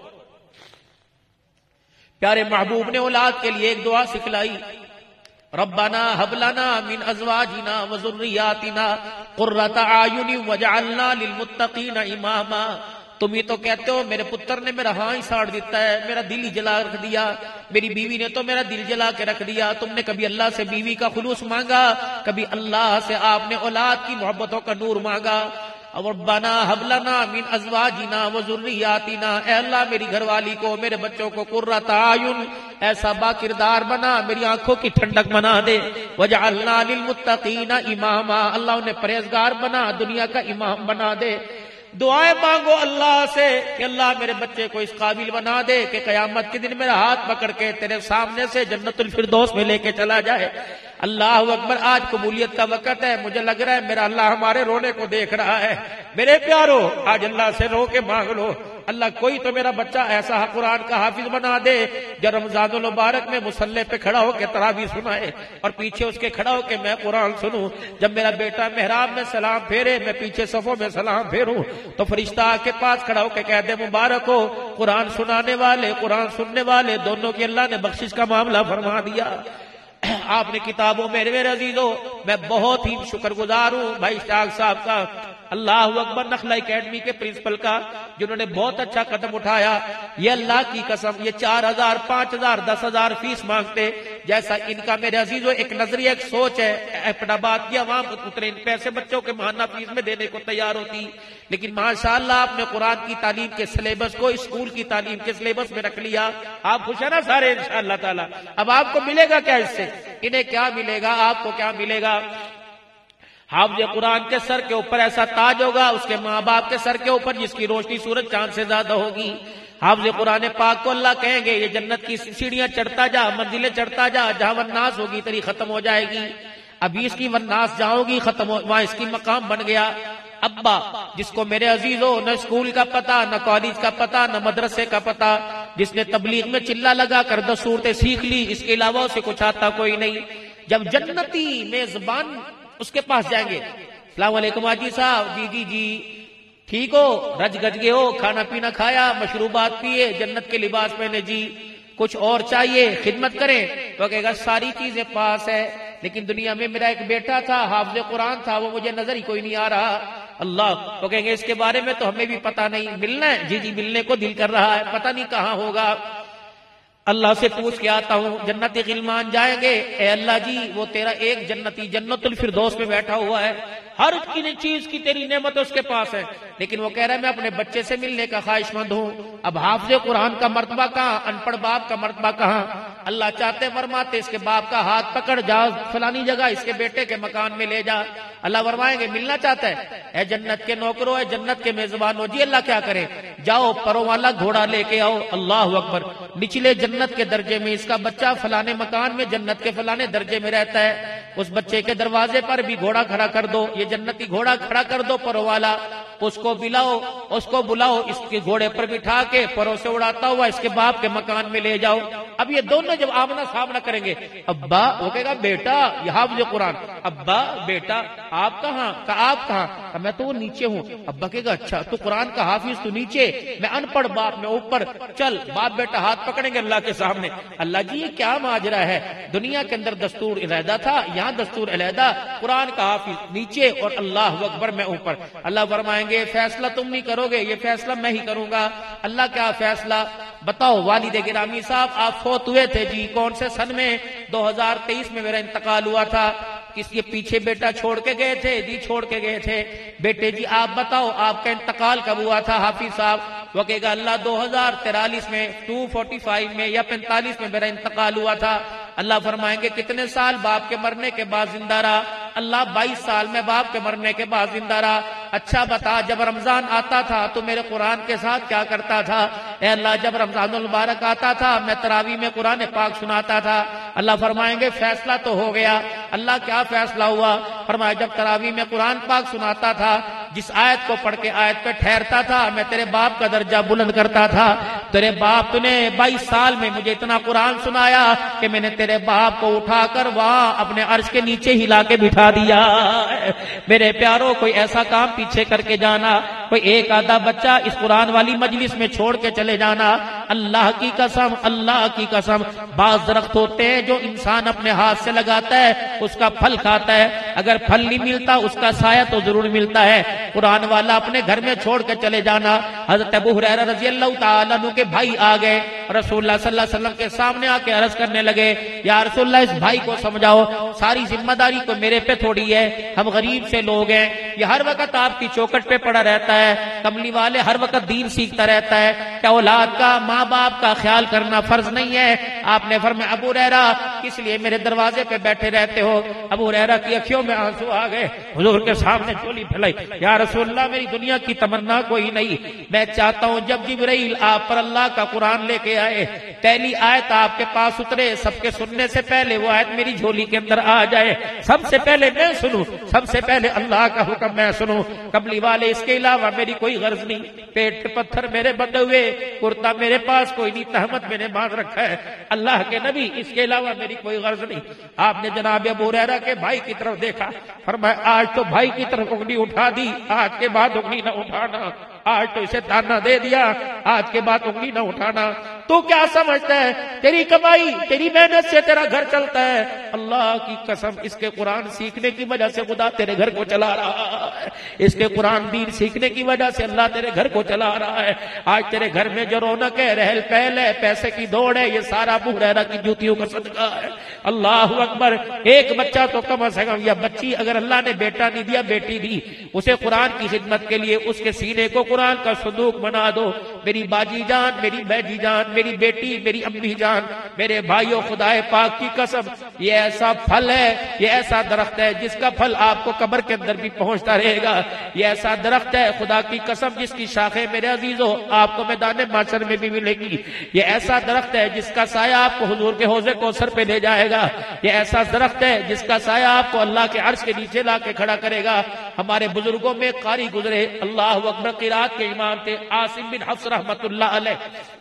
پیارے محبوب نے اولاد کے لیے ایک دعا سکھلائی، ربنا هب لنا من ازواجنا وذرياتنا قرة اعين واجعلنا للمتقين اماما. تم ہی تو کہتے ہو میرے پتر نے میرا ہاں ہی ساڑ دیتا ہے، میرا دل ہی جلا رکھ دیا، میری بیوی نے تو میرا دل جلا کے رکھ دیا۔ تم نے کبھی اللہ سے بیوی کا خلوص مانگا؟ کبھی اللہ سے آپ نے اولاد کی محبتوں کا نور مانگا؟ اور ربنا ہب لنا من ازواجنا وذریاتنا، اے اللہ میری گھر والی کو، میرے بچوں کو قرۃ اعین، ایسا با کردار بنا، میری آنکھوں کی ٹھنڈک بنا دے، وجعلنا للمتقین اماما، اللہ انہیں پرہیزگار بنا، دنیا کا امام بنا دے۔ دعائیں مانگو اللہ سے کہ اللہ میرے بچے کو اس قابل بنا دے کہ قیامت کے دن میرا ہاتھ پکڑ کے تیرے سامنے سے جنت الفردوس میں لے کے چلا جائے۔ اللہ اکبر، آج قبولیت کا وقت ہے، مجھے لگ رہا ہے میرا اللہ ہمارے رونے کو دیکھ رہا ہے۔ میرے پیارو، آج اللہ سے رو کے مانگ لو، اللہ کوئی تو میرا بچہ ایسا قرآن کا حافظ بنا دے جو رمضان المبارک میں مصلی پہ کھڑا ہو کے تراویح سنائے اور پیچھے اس کے کھڑا ہو کے میں قرآن سنوں۔ جب میرا بیٹا محراب میں سلام پھیرے، میں پیچھے صفوں میں سلام پھیروں تو فرشتہ آ کے پاس کھڑا ہو کے کہہ دے مبارک ہو، قرآن سنانے والے قرآن سننے والے دونوں کی اللہ نے بخشش کا معاملہ فرما دیا۔ آپ نے کتابوں میں، میرے عزیزوں میں بہت ہی شکر گزار ہوں بھائی اشتیاق صاحب کا، اللہ اکبر، نخلا اکیڈمی کے پرنسپل کا، جنہوں نے بہت اچھا قدم اٹھایا۔ یہ اللہ کی قسم، یہ چار ہزار پانچ ہزار دس ہزار فیس مانگتے، جیسا ان کا میرے عزیزوں ایک نظریہ ایک سوچ ہے، احمدآباد کی عوام اتنے ان پیسے بچوں کے ماہانہ فیس میں دینے کو تیار ہوتی، لیکن ماشاءاللہ آپ نے قرآن کی تعلیم کے سلیبس کو اسکول کی تعلیم کے سلیبس میں رکھ لیا۔ آپ خوش ہیں نا سارے انشاءاللہ تعالی؟ اب آپ کو ملے گا کیا اس سے؟ انہیں کیا ملے گا؟ آپ کو کیا ملے گا؟ حافظ قرآن کے سر کے اوپر ایسا تاج ہوگا، اس کے ماں باپ کے سر کے اوپر جس کی روشنی سورج چاند سے زیادہ ہوگی۔ حافظ قرآن پاک کو اللہ کہیں گے یہ جنت کی سیڑھیاں چڑھتا جا، منزلیں چڑھتا جا، جہاں والناس ہوگی تیری ختم ہو جائے گی، ابھی اس کی والناس جہاں ہوگی ختم ہو، وہاں اس کی مقام بن گیا۔ ابا جس کو میرے عزیزوں نہ اسکول کا پتہ، نہ کالج کا پتہ، نہ مدرسے کا پتہ، جس نے تبلیغ میں چلا لگا کر دس صورتیں سیکھ لی، اس کے علاوہ اسے کچھ آتا کوئی نہیں۔ جب جنتی میزبان اس کے پاس جائیں گے، السلام علیکم حاجی صاحب، جی جی جی ٹھیک ہو، رج گج گئے ہو، کھانا پینا کھایا، مشروبات پیے، جنت کے لباس پہنے، جی کچھ اور چاہیے، خدمت کریں، تو کہے گا ساری چیزیں پاس ہے، لیکن دنیا میں میرا ایک بیٹا تھا حافظ قرآن تھا، وہ مجھے نظر ہی کوئی نہیں آ رہا۔ اللہ تو کہیں گے اس کے بارے میں تو ہمیں بھی پتہ نہیں، ملنا ہے، جی جی ملنے کو دل کر رہا ہے، پتہ نہیں کہاں ہوگا، اللہ سے پوچھ کے آتا ہوں۔ جنتی غلمان جائیں گے، اے اللہ جی وہ تیرا ایک جنتی جنت الفردوس میں بیٹھا ہوا ہے، ہر چیز کی تیری نعمت اس کے پاس ہے، لیکن وہ کہہ رہا ہے میں اپنے بچے سے ملنے کا خواہش مند ہوں۔ اب حافظ قرآن کا مرتبہ کہاں، ان پڑھ باپ کا مرتبہ کہاں؟ اللہ چاہتے فرماتے اس کے باپ کا ہاتھ پکڑ جا فلانی جگہ، اس کے بیٹے کے مکان میں لے جا۔ اللہ فرمائیں گے ملنا چاہتا ہے، اے جنت کے نوکرو، اے جنت کے میزبانو، جی اللہ کیا کرے، جاؤ پروں والا گھوڑا لے کے آؤ۔ اللہ اکبر، نچلے جنت کے درجے میں اس کا بچہ فلانے مکان میں جنت کے فلانے درجے میں رہتا ہے، اس بچے کے دروازے پر بھی گھوڑا کھڑا کر دو، یہ جنتی گھوڑا کھڑا کر دو پروں والا، اس کو بلاؤ، اس کو بلاؤ، اس کے گھوڑے پر بٹھا کے پروں سے اڑاتا ہوا اس کے باپ کے مکان میں لے جاؤ۔ اب یہ دونوں جب آمنا سامنا کریں گے، ابا وہ کہے گا بیٹا، یہ حافظ قرآن، ابا بیٹا آپ کہاں، کہا آپ کہاں، کہا میں تو نیچے ہوں، ابا کہے گا اچھا تو قرآن کا حافظ تو نیچے، میں ان پڑھ باپ میں اوپر، چل باپ بیٹا ہاتھ پکڑیں گے اللہ کے سامنے۔ اللہ جی یہ کیا ماجرا ہے، دنیا کے اندر دستور علیحدہ تھا، یہاں دستور علیحدہ، قرآن کا حافظ نیچے اور اللہ اکبر میں اوپر۔ اللہ فرمائیں گے فیصلہ تم نہیں کرو گے، یہ فیصلہ میں ہی کروں گا۔ اللہ کیا فیصلہ؟ بتاؤ والد گرامی صاحب آپ فوت ہوئے تھے، جی کون سے سن میں؟ دو ہزار تیئیس میں میرا انتقال ہوا تھا۔ کس یہ پیچھے بیٹا چھوڑ کے گئے تھے؟ جی چھوڑ کے گئے تھے۔ بیٹے جی آپ بتاؤ آپ کا انتقال کب ہوا تھا حافظ صاحب؟ وہ کہے گا اللہ دو ہزار تیرالیس میں، دو سو پینتالیس میں یا پینتالیس میں میرا انتقال ہوا تھا۔ اللہ فرمائیں گے کتنے سال باپ کے مرنے کے بعد زندہ رہا؟ اللہ بائیس سال میں باپ کے مرنے کے بعد زندہ رہا۔ اچھا بتا جب رمضان آتا تھا تو میرے قرآن کے ساتھ کیا کرتا تھا؟ اے اللہ جب رمضان المبارک آتا تھا میں تراویح میں قرآن پاک سناتا تھا۔ اللہ فرمائیں گے فیصلہ تو ہو گیا۔ اللہ کیا فیصلہ ہوا؟ فرمایا جب تراویح میں قرآن پاک سناتا تھا، جس آیت کو پڑھ کے آیت پہ ٹھہرتا تھا میں تیرے باپ کا درجہ بلند کرتا تھا۔ تیرے باپ تو نے بائیس سال میں مجھے اتنا قرآن سنایا کہ میں نے تیرے باپ کو اٹھا کر وہاں اپنے عرش کے نیچے ہلا کے بٹھا دیا۔ میرے پیاروں کوئی ایسا کام پیچھے کر کے جانا، کوئی ایک آدھا بچہ اس قرآن والی مجلس میں چھوڑ کے چلے جانا، اللہ کی قسم اللہ کی قسم بعض درخت ہوتے ہیں جو انسان اپنے ہاتھ سے لگاتا ہے اس کا پھل کھاتا ہے، اگر پھل نہیں ملتا اس کا سایہ تو ضرور ملتا ہے. قرآن والا اپنے گھر میں چھوڑ کے چلے جانا. حضرت ابو ہریرہ رضی اللہ تعالیٰ عنہ کے بھائی آ گئے, رسول اللہ صلی اللہ علیہ وسلم کے سامنے آ کے عرض کرنے لگے, یا رسول اللہ اس بھائی کو سمجھاؤ, ساری ذمہ داری تو میرے پہ تھوڑی ہے, ہم غریب سے لوگ ہیں, یہ ہر وقت آپ کی چوکٹ پہ پڑا رہتا ہے, کملی والے ہر وقت دین سیکھتا رہتا ہے, کیا اولاد کا ماں باپ کا خیال کرنا فرض نہیں ہے؟ آپ نے فرمایا ابو ہریرہ کس لیے میرے دروازے پہ بیٹھے رہتے ہو؟ ابو ہریرہ کی اکھیوں میں آنسو آ گئے, حضور کے سامنے چولی پھیلائی, یا رسول اللہ میری دنیا کی تمنا کوئی نہیں, میں چاہتا ہوں جب جبرائیل آپ پر اللہ کا قرآن لے کے آئے, پہلی آیت آپ کے پاس اترے, سب کے سننے سے پہلے وہ آیت میری جھولی کے اندر آ جائے, سب سے پہلے میں سنوں, سب سے پہلے اللہ کا حکم میں سنوں. کملی والے اس کے علاوہ میری کوئی غرض نہیں, پیٹ پہ پتھر میرے بندے ہوئے, کرتا میرے پاس کوئی نہیں, تہمت میں نے باندھ رکھا ہے, اللہ کے نبی اس کے علاوہ میری کوئی غرض نہیں. آپ نے جناب ابو ہریرہ کے بھائی کی طرف دیکھا, فرمایا آج تو بھائی کی طرف انگلی اٹھا دی, آج کے بعد انگلی نہ اٹھانا, آج تو اسے تانا دے دیا, آج کے بعد انگلی نہ اٹھانا. تو کیا سمجھتا ہے تیری کمائی تیری محنت سے تیرا گھر چلتا ہے؟ اللہ کی قسم اس کے قرآن سیکھنے کی وجہ سے خدا تیرے گھر کو چلا رہا ہے, اس کے قرآن دین سیکھنے کی وجہ سے اللہ تیرے گھر کو چلا رہا ہے. آج تیرے گھر میں جو رونق ہے, رہل پہل ہے, پیسے کی دوڑ ہے, یہ سارا ابو ہریرہ کی جوتیوں کا صدقہ ہے. اللہ اکبر. ایک بچہ تو کم از کم یا بچی, اگر اللہ نے بیٹا نہیں دیا بیٹی دی, اسے قرآن کی خدمت کے لیے اس کے سینے کو قرآن کا صندوق بنا دو. میری باجی جان, میری بیجی جان, میری بیٹی, میری امی جان, میرے بھائیوں, خدا پاک کی قسم یہ ایسا پھل ہے, یہ ایسا درخت ہے جس کا پھل آپ کو قبر کے اندر بھی پہنچتا رہے گا. یہ ایسا درخت ہے خدا کی قسم جس کی شاخیں میرے عزیزوں آپ کو میدان محشر میں بھی ملے گی. یہ ایسا درخت ہے جس کا سایہ آپ کو حضور کے حوض کوثر پہ لے جائے گا. یہ ایسا درخت ہے جس کا سایہ آپ کو اللہ کے عرش کے نیچے لا کے کھڑا کرے گا. ہمارے بزرگوں میں قاری گزرے, اللہ اکبر, قرات کے امام تھے عاصم بن حفص رحمت اللہ علیہ.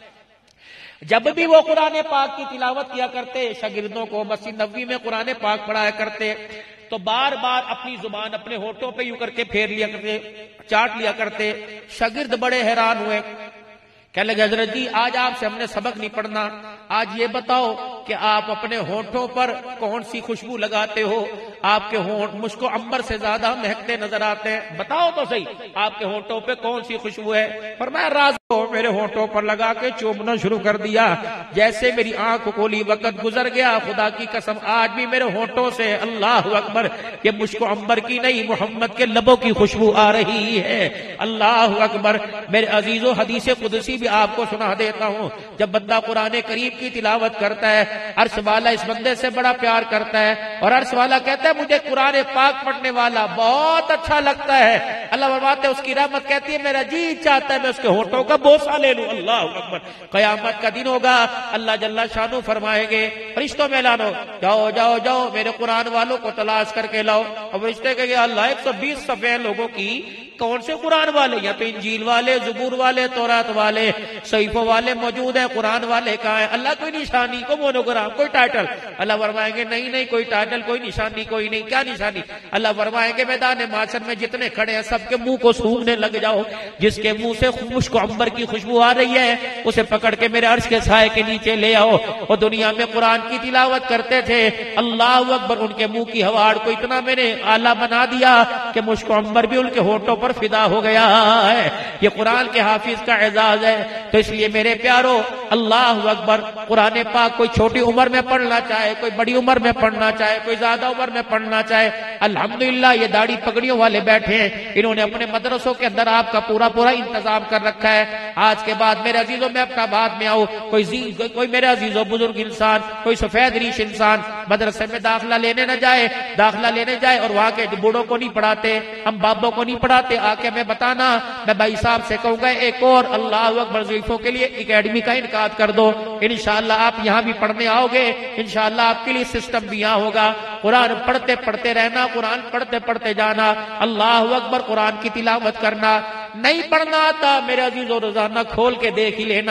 جب بھی وہ قرآن پاک کی تلاوت کیا کرتے, شاگردوں کو مسجد نبوی میں قرآن پاک پڑھایا کرتے, تو بار بار اپنی زبان اپنے ہونٹوں پہ یوں کر کے پھیر لیا کرتے, چاٹ لیا کرتے. شاگرد بڑے حیران ہوئے, کہنے لگے حضرت جی آج آپ سے ہم نے سبق نہیں پڑھنا, آج یہ بتاؤ کہ آپ اپنے ہونٹوں پر کون سی خوشبو لگاتے ہو؟ آپ کے ہونٹ مجھ کو عنبر سے زیادہ مہکتے نظر آتے ہیں, بتاؤ تو صحیح آپ کے ہونٹوں پہ کون سی خوشبو ہے؟ فرمایا راز کو میرے ہونٹوں پر لگا کے چومنا شروع کر دیا, جیسے میری آنکھ کھولی وقت گزر گیا, خدا کی قسم آج بھی میرے ہونٹوں سے اللہ اکبر کہ مجھ کو عنبر کی نہیں محمد کے لبوں کی خوشبو آ رہی ہے. اللہ اکبر. میرے عزیزو حدیث قدسی بھی آپ کو سنا دیتا ہوں. جب بندہ قرآن کریم کی تلاوت کرتا ہے, عرش والا اس بندے سے بڑا پیار کرتا ہے, اور عرش والا کہتا ہے مجھے قرآن پاک پڑھنے والا بہت اچھا لگتا ہے. اللہ فرماتے ہے اس کی رحمت کہتی ہے میرا جی چاہتا ہے میں اس کے ہونٹوں کا بوسہ لے لوں. اللہ اکبر. قیامت کا دن ہوگا, اللہ جل شانو فرمائیں گے فرشتوں میں اعلان ہو, جاؤ جاؤ جاؤ میرے قرآن والوں کو تلاش کر کے لاؤ. اور فرشتے کہیں گے اللہ ایک سو بیس صفحے لوگوں کی, کون سے قرآن والے؟ یا تو انجیل والے, زبور والے, تورات والے, صحیفوں والے موجود ہیں, قرآن والے کہاں ہیں؟ اللہ کوئی نشانی, کوئی مونوگرام, کوئی ٹائٹل؟ اللہ فرمائیں گے نہیں نہیں کوئی ٹائٹل, کوئی نشانی, کوئی نہیں. کیا نشانی؟ اللہ فرمائیں گے میدان محشر میں جتنے کھڑے ہیں سب کے منہ کو سونگھنے لگ جاؤ. جس کے منہ سے مجھ کو عنبر کی خوشبو آ رہی ہے اسے پکڑ کے میرے عرش کے سائے کے نیچے لے آؤ. اور دنیا میں قرآن کی تلاوت کرتے تھے, اللہ اکبر, ان کے منہ کی ہواڑ کو اتنا میں نے اعلیٰ بنا دیا کہ مجھ کو عنبر بھی ان کے ہونٹوں پر فدا ہو گیا ہے. یہ قرآن کے حافظ کا اعزاز ہے. تو اس لیے میرے پیارو اللہ اکبر, قرآن پاک کوئی چھوٹی عمر میں پڑھنا چاہے, کوئی بڑی عمر میں پڑھنا چاہے, کوئی زیادہ عمر میں پڑھنا چاہے, الحمدللہ یہ داڑھی پگڑیوں والے بیٹھے ہیں, انہوں نے اپنے مدرسوں کے اندر آپ کا پورا پورا انتظام کر رکھا ہے. آج کے بعد میرے عزیزوں میں اپنا بات میں آؤ, کوئی کوئی میرے عزیزوں بزرگ انسان, کوئی سفید ریش انسان مدرسے میں داخلہ لینے نہ جائے, داخلہ لینے جائے اور وہاں کے بوڑھوں کو نہیں پڑھاتے, ہم بابوں کو نہیں پڑھاتے, آ کے میں بتانا, میں بھائی صاحب سے کہوں گا ایک اور اللہ اکبر وظیفوں کے لیے اکیڈمی کا انعقاد کر دو. انشاءاللہ آپ یہاں بھی پڑھنے آؤ گے, انشاءاللہ آپ کے لیے سسٹم بھی یہاں ہوگا. قرآن پڑھتے پڑھتے رہنا, قرآن پڑھتے پڑھتے جانا, اللہ اکبر, قرآن کی تلاوت کرنا. نہیں پڑھنا آتا میرے عزیزوں روزانہ کھول کے دیکھ ہی لینا,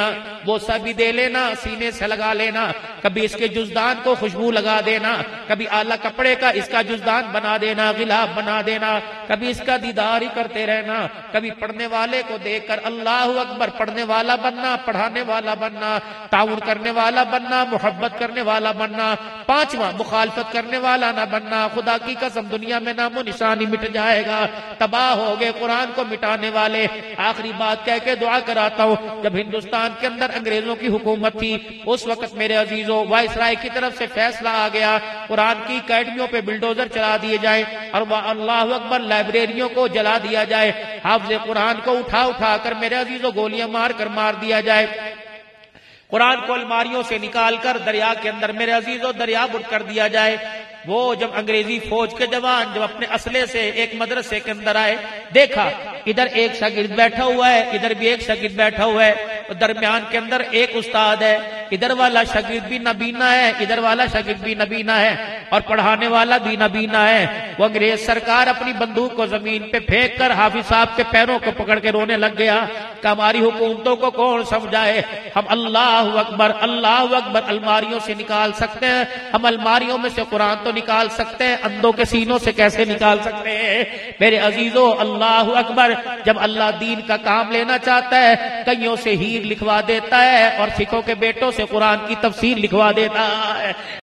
بوسہ بھی دے لینا، سینے سے لگا لینا، کبھی اس کے جزدان کو خوشبو لگا دینا، کبھی اعلیٰ کپڑے کا اس کا جزدان بنا دینا، غلاف بنا دینا، کبھی اس کا دیدار ہی کرتے رہنا، کبھی پڑھنے والے کو دیکھ کر اللہ اکبر پڑھنے والا بننا، پڑھانے والا بننا، تعاون کرنے والا بننا، محبت کرنے والا بننا، پانچواں مخالفت کرنے والا نہ بننا۔ خدا کی قسم دنیا میں نام و نشانی مٹ جائے گا، تباہ ہو گئے قرآن کو مٹانے والے۔ آخری بات کہہ کے دعا کراتا ہوں، جب ہندوستان کے اندر انگریزوں کی حکومت تھی اس وقت میرے عزیزوں وائسرائے کی طرف سے فیصلہ آ گیا قرآن کی اکیڈمیوں پہ بلڈوزر چلا دیے جائیں اور وہ اللہ اکبر لائبریریوں کو جلا دیا جائے، حافظ قرآن کو اٹھا اٹھا کر میرے عزیزوں گولیاں مار کر مار دیا جائے، قرآن کو الماریوں سے نکال کر دریا کے اندر میرے عزیزوں دریا بر کر دیا جائے۔ وہ جب انگریزی فوج کے جوان جب اپنے اسلحے سے ایک مدرسے کے اندر آئے، دیکھا ادھر ایک شاگرد بیٹھا ہوا ہے، ادھر بھی ایک شاگرد بیٹھا ہوا ہے، درمیان کے اندر ایک استاد ہے، ادھر والا شاگرد بھی نبینا ہے، ادھر والا شاگرد بھی نبینا ہے اور پڑھانے والا بھی نبینا ہے۔ وہ انگریز سرکار اپنی بندوق کو زمین پہ پھینک کر حافظ صاحب کے پیروں کو پکڑ کے رونے لگ گیا کہ ہماری حکومتوں کو کون سمجھائے، ہم اللہ اکبر اللہ اکبر الماریوں سے نکال سکتے ہیں، ہم الماریوں میں سے قرآن تو نکال سکتے ہیں، اندھوں کے سینوں سے کیسے نکال سکتے ہیں؟ میرے عزیزوں اللہ اکبر، جب اللہ دین کا کام لینا چاہتا ہے کئیوں سے ہیر لکھوا دیتا ہے اور سکھوں کے بیٹوں سے قرآن کی تفسیر لکھوا دیتا ہے۔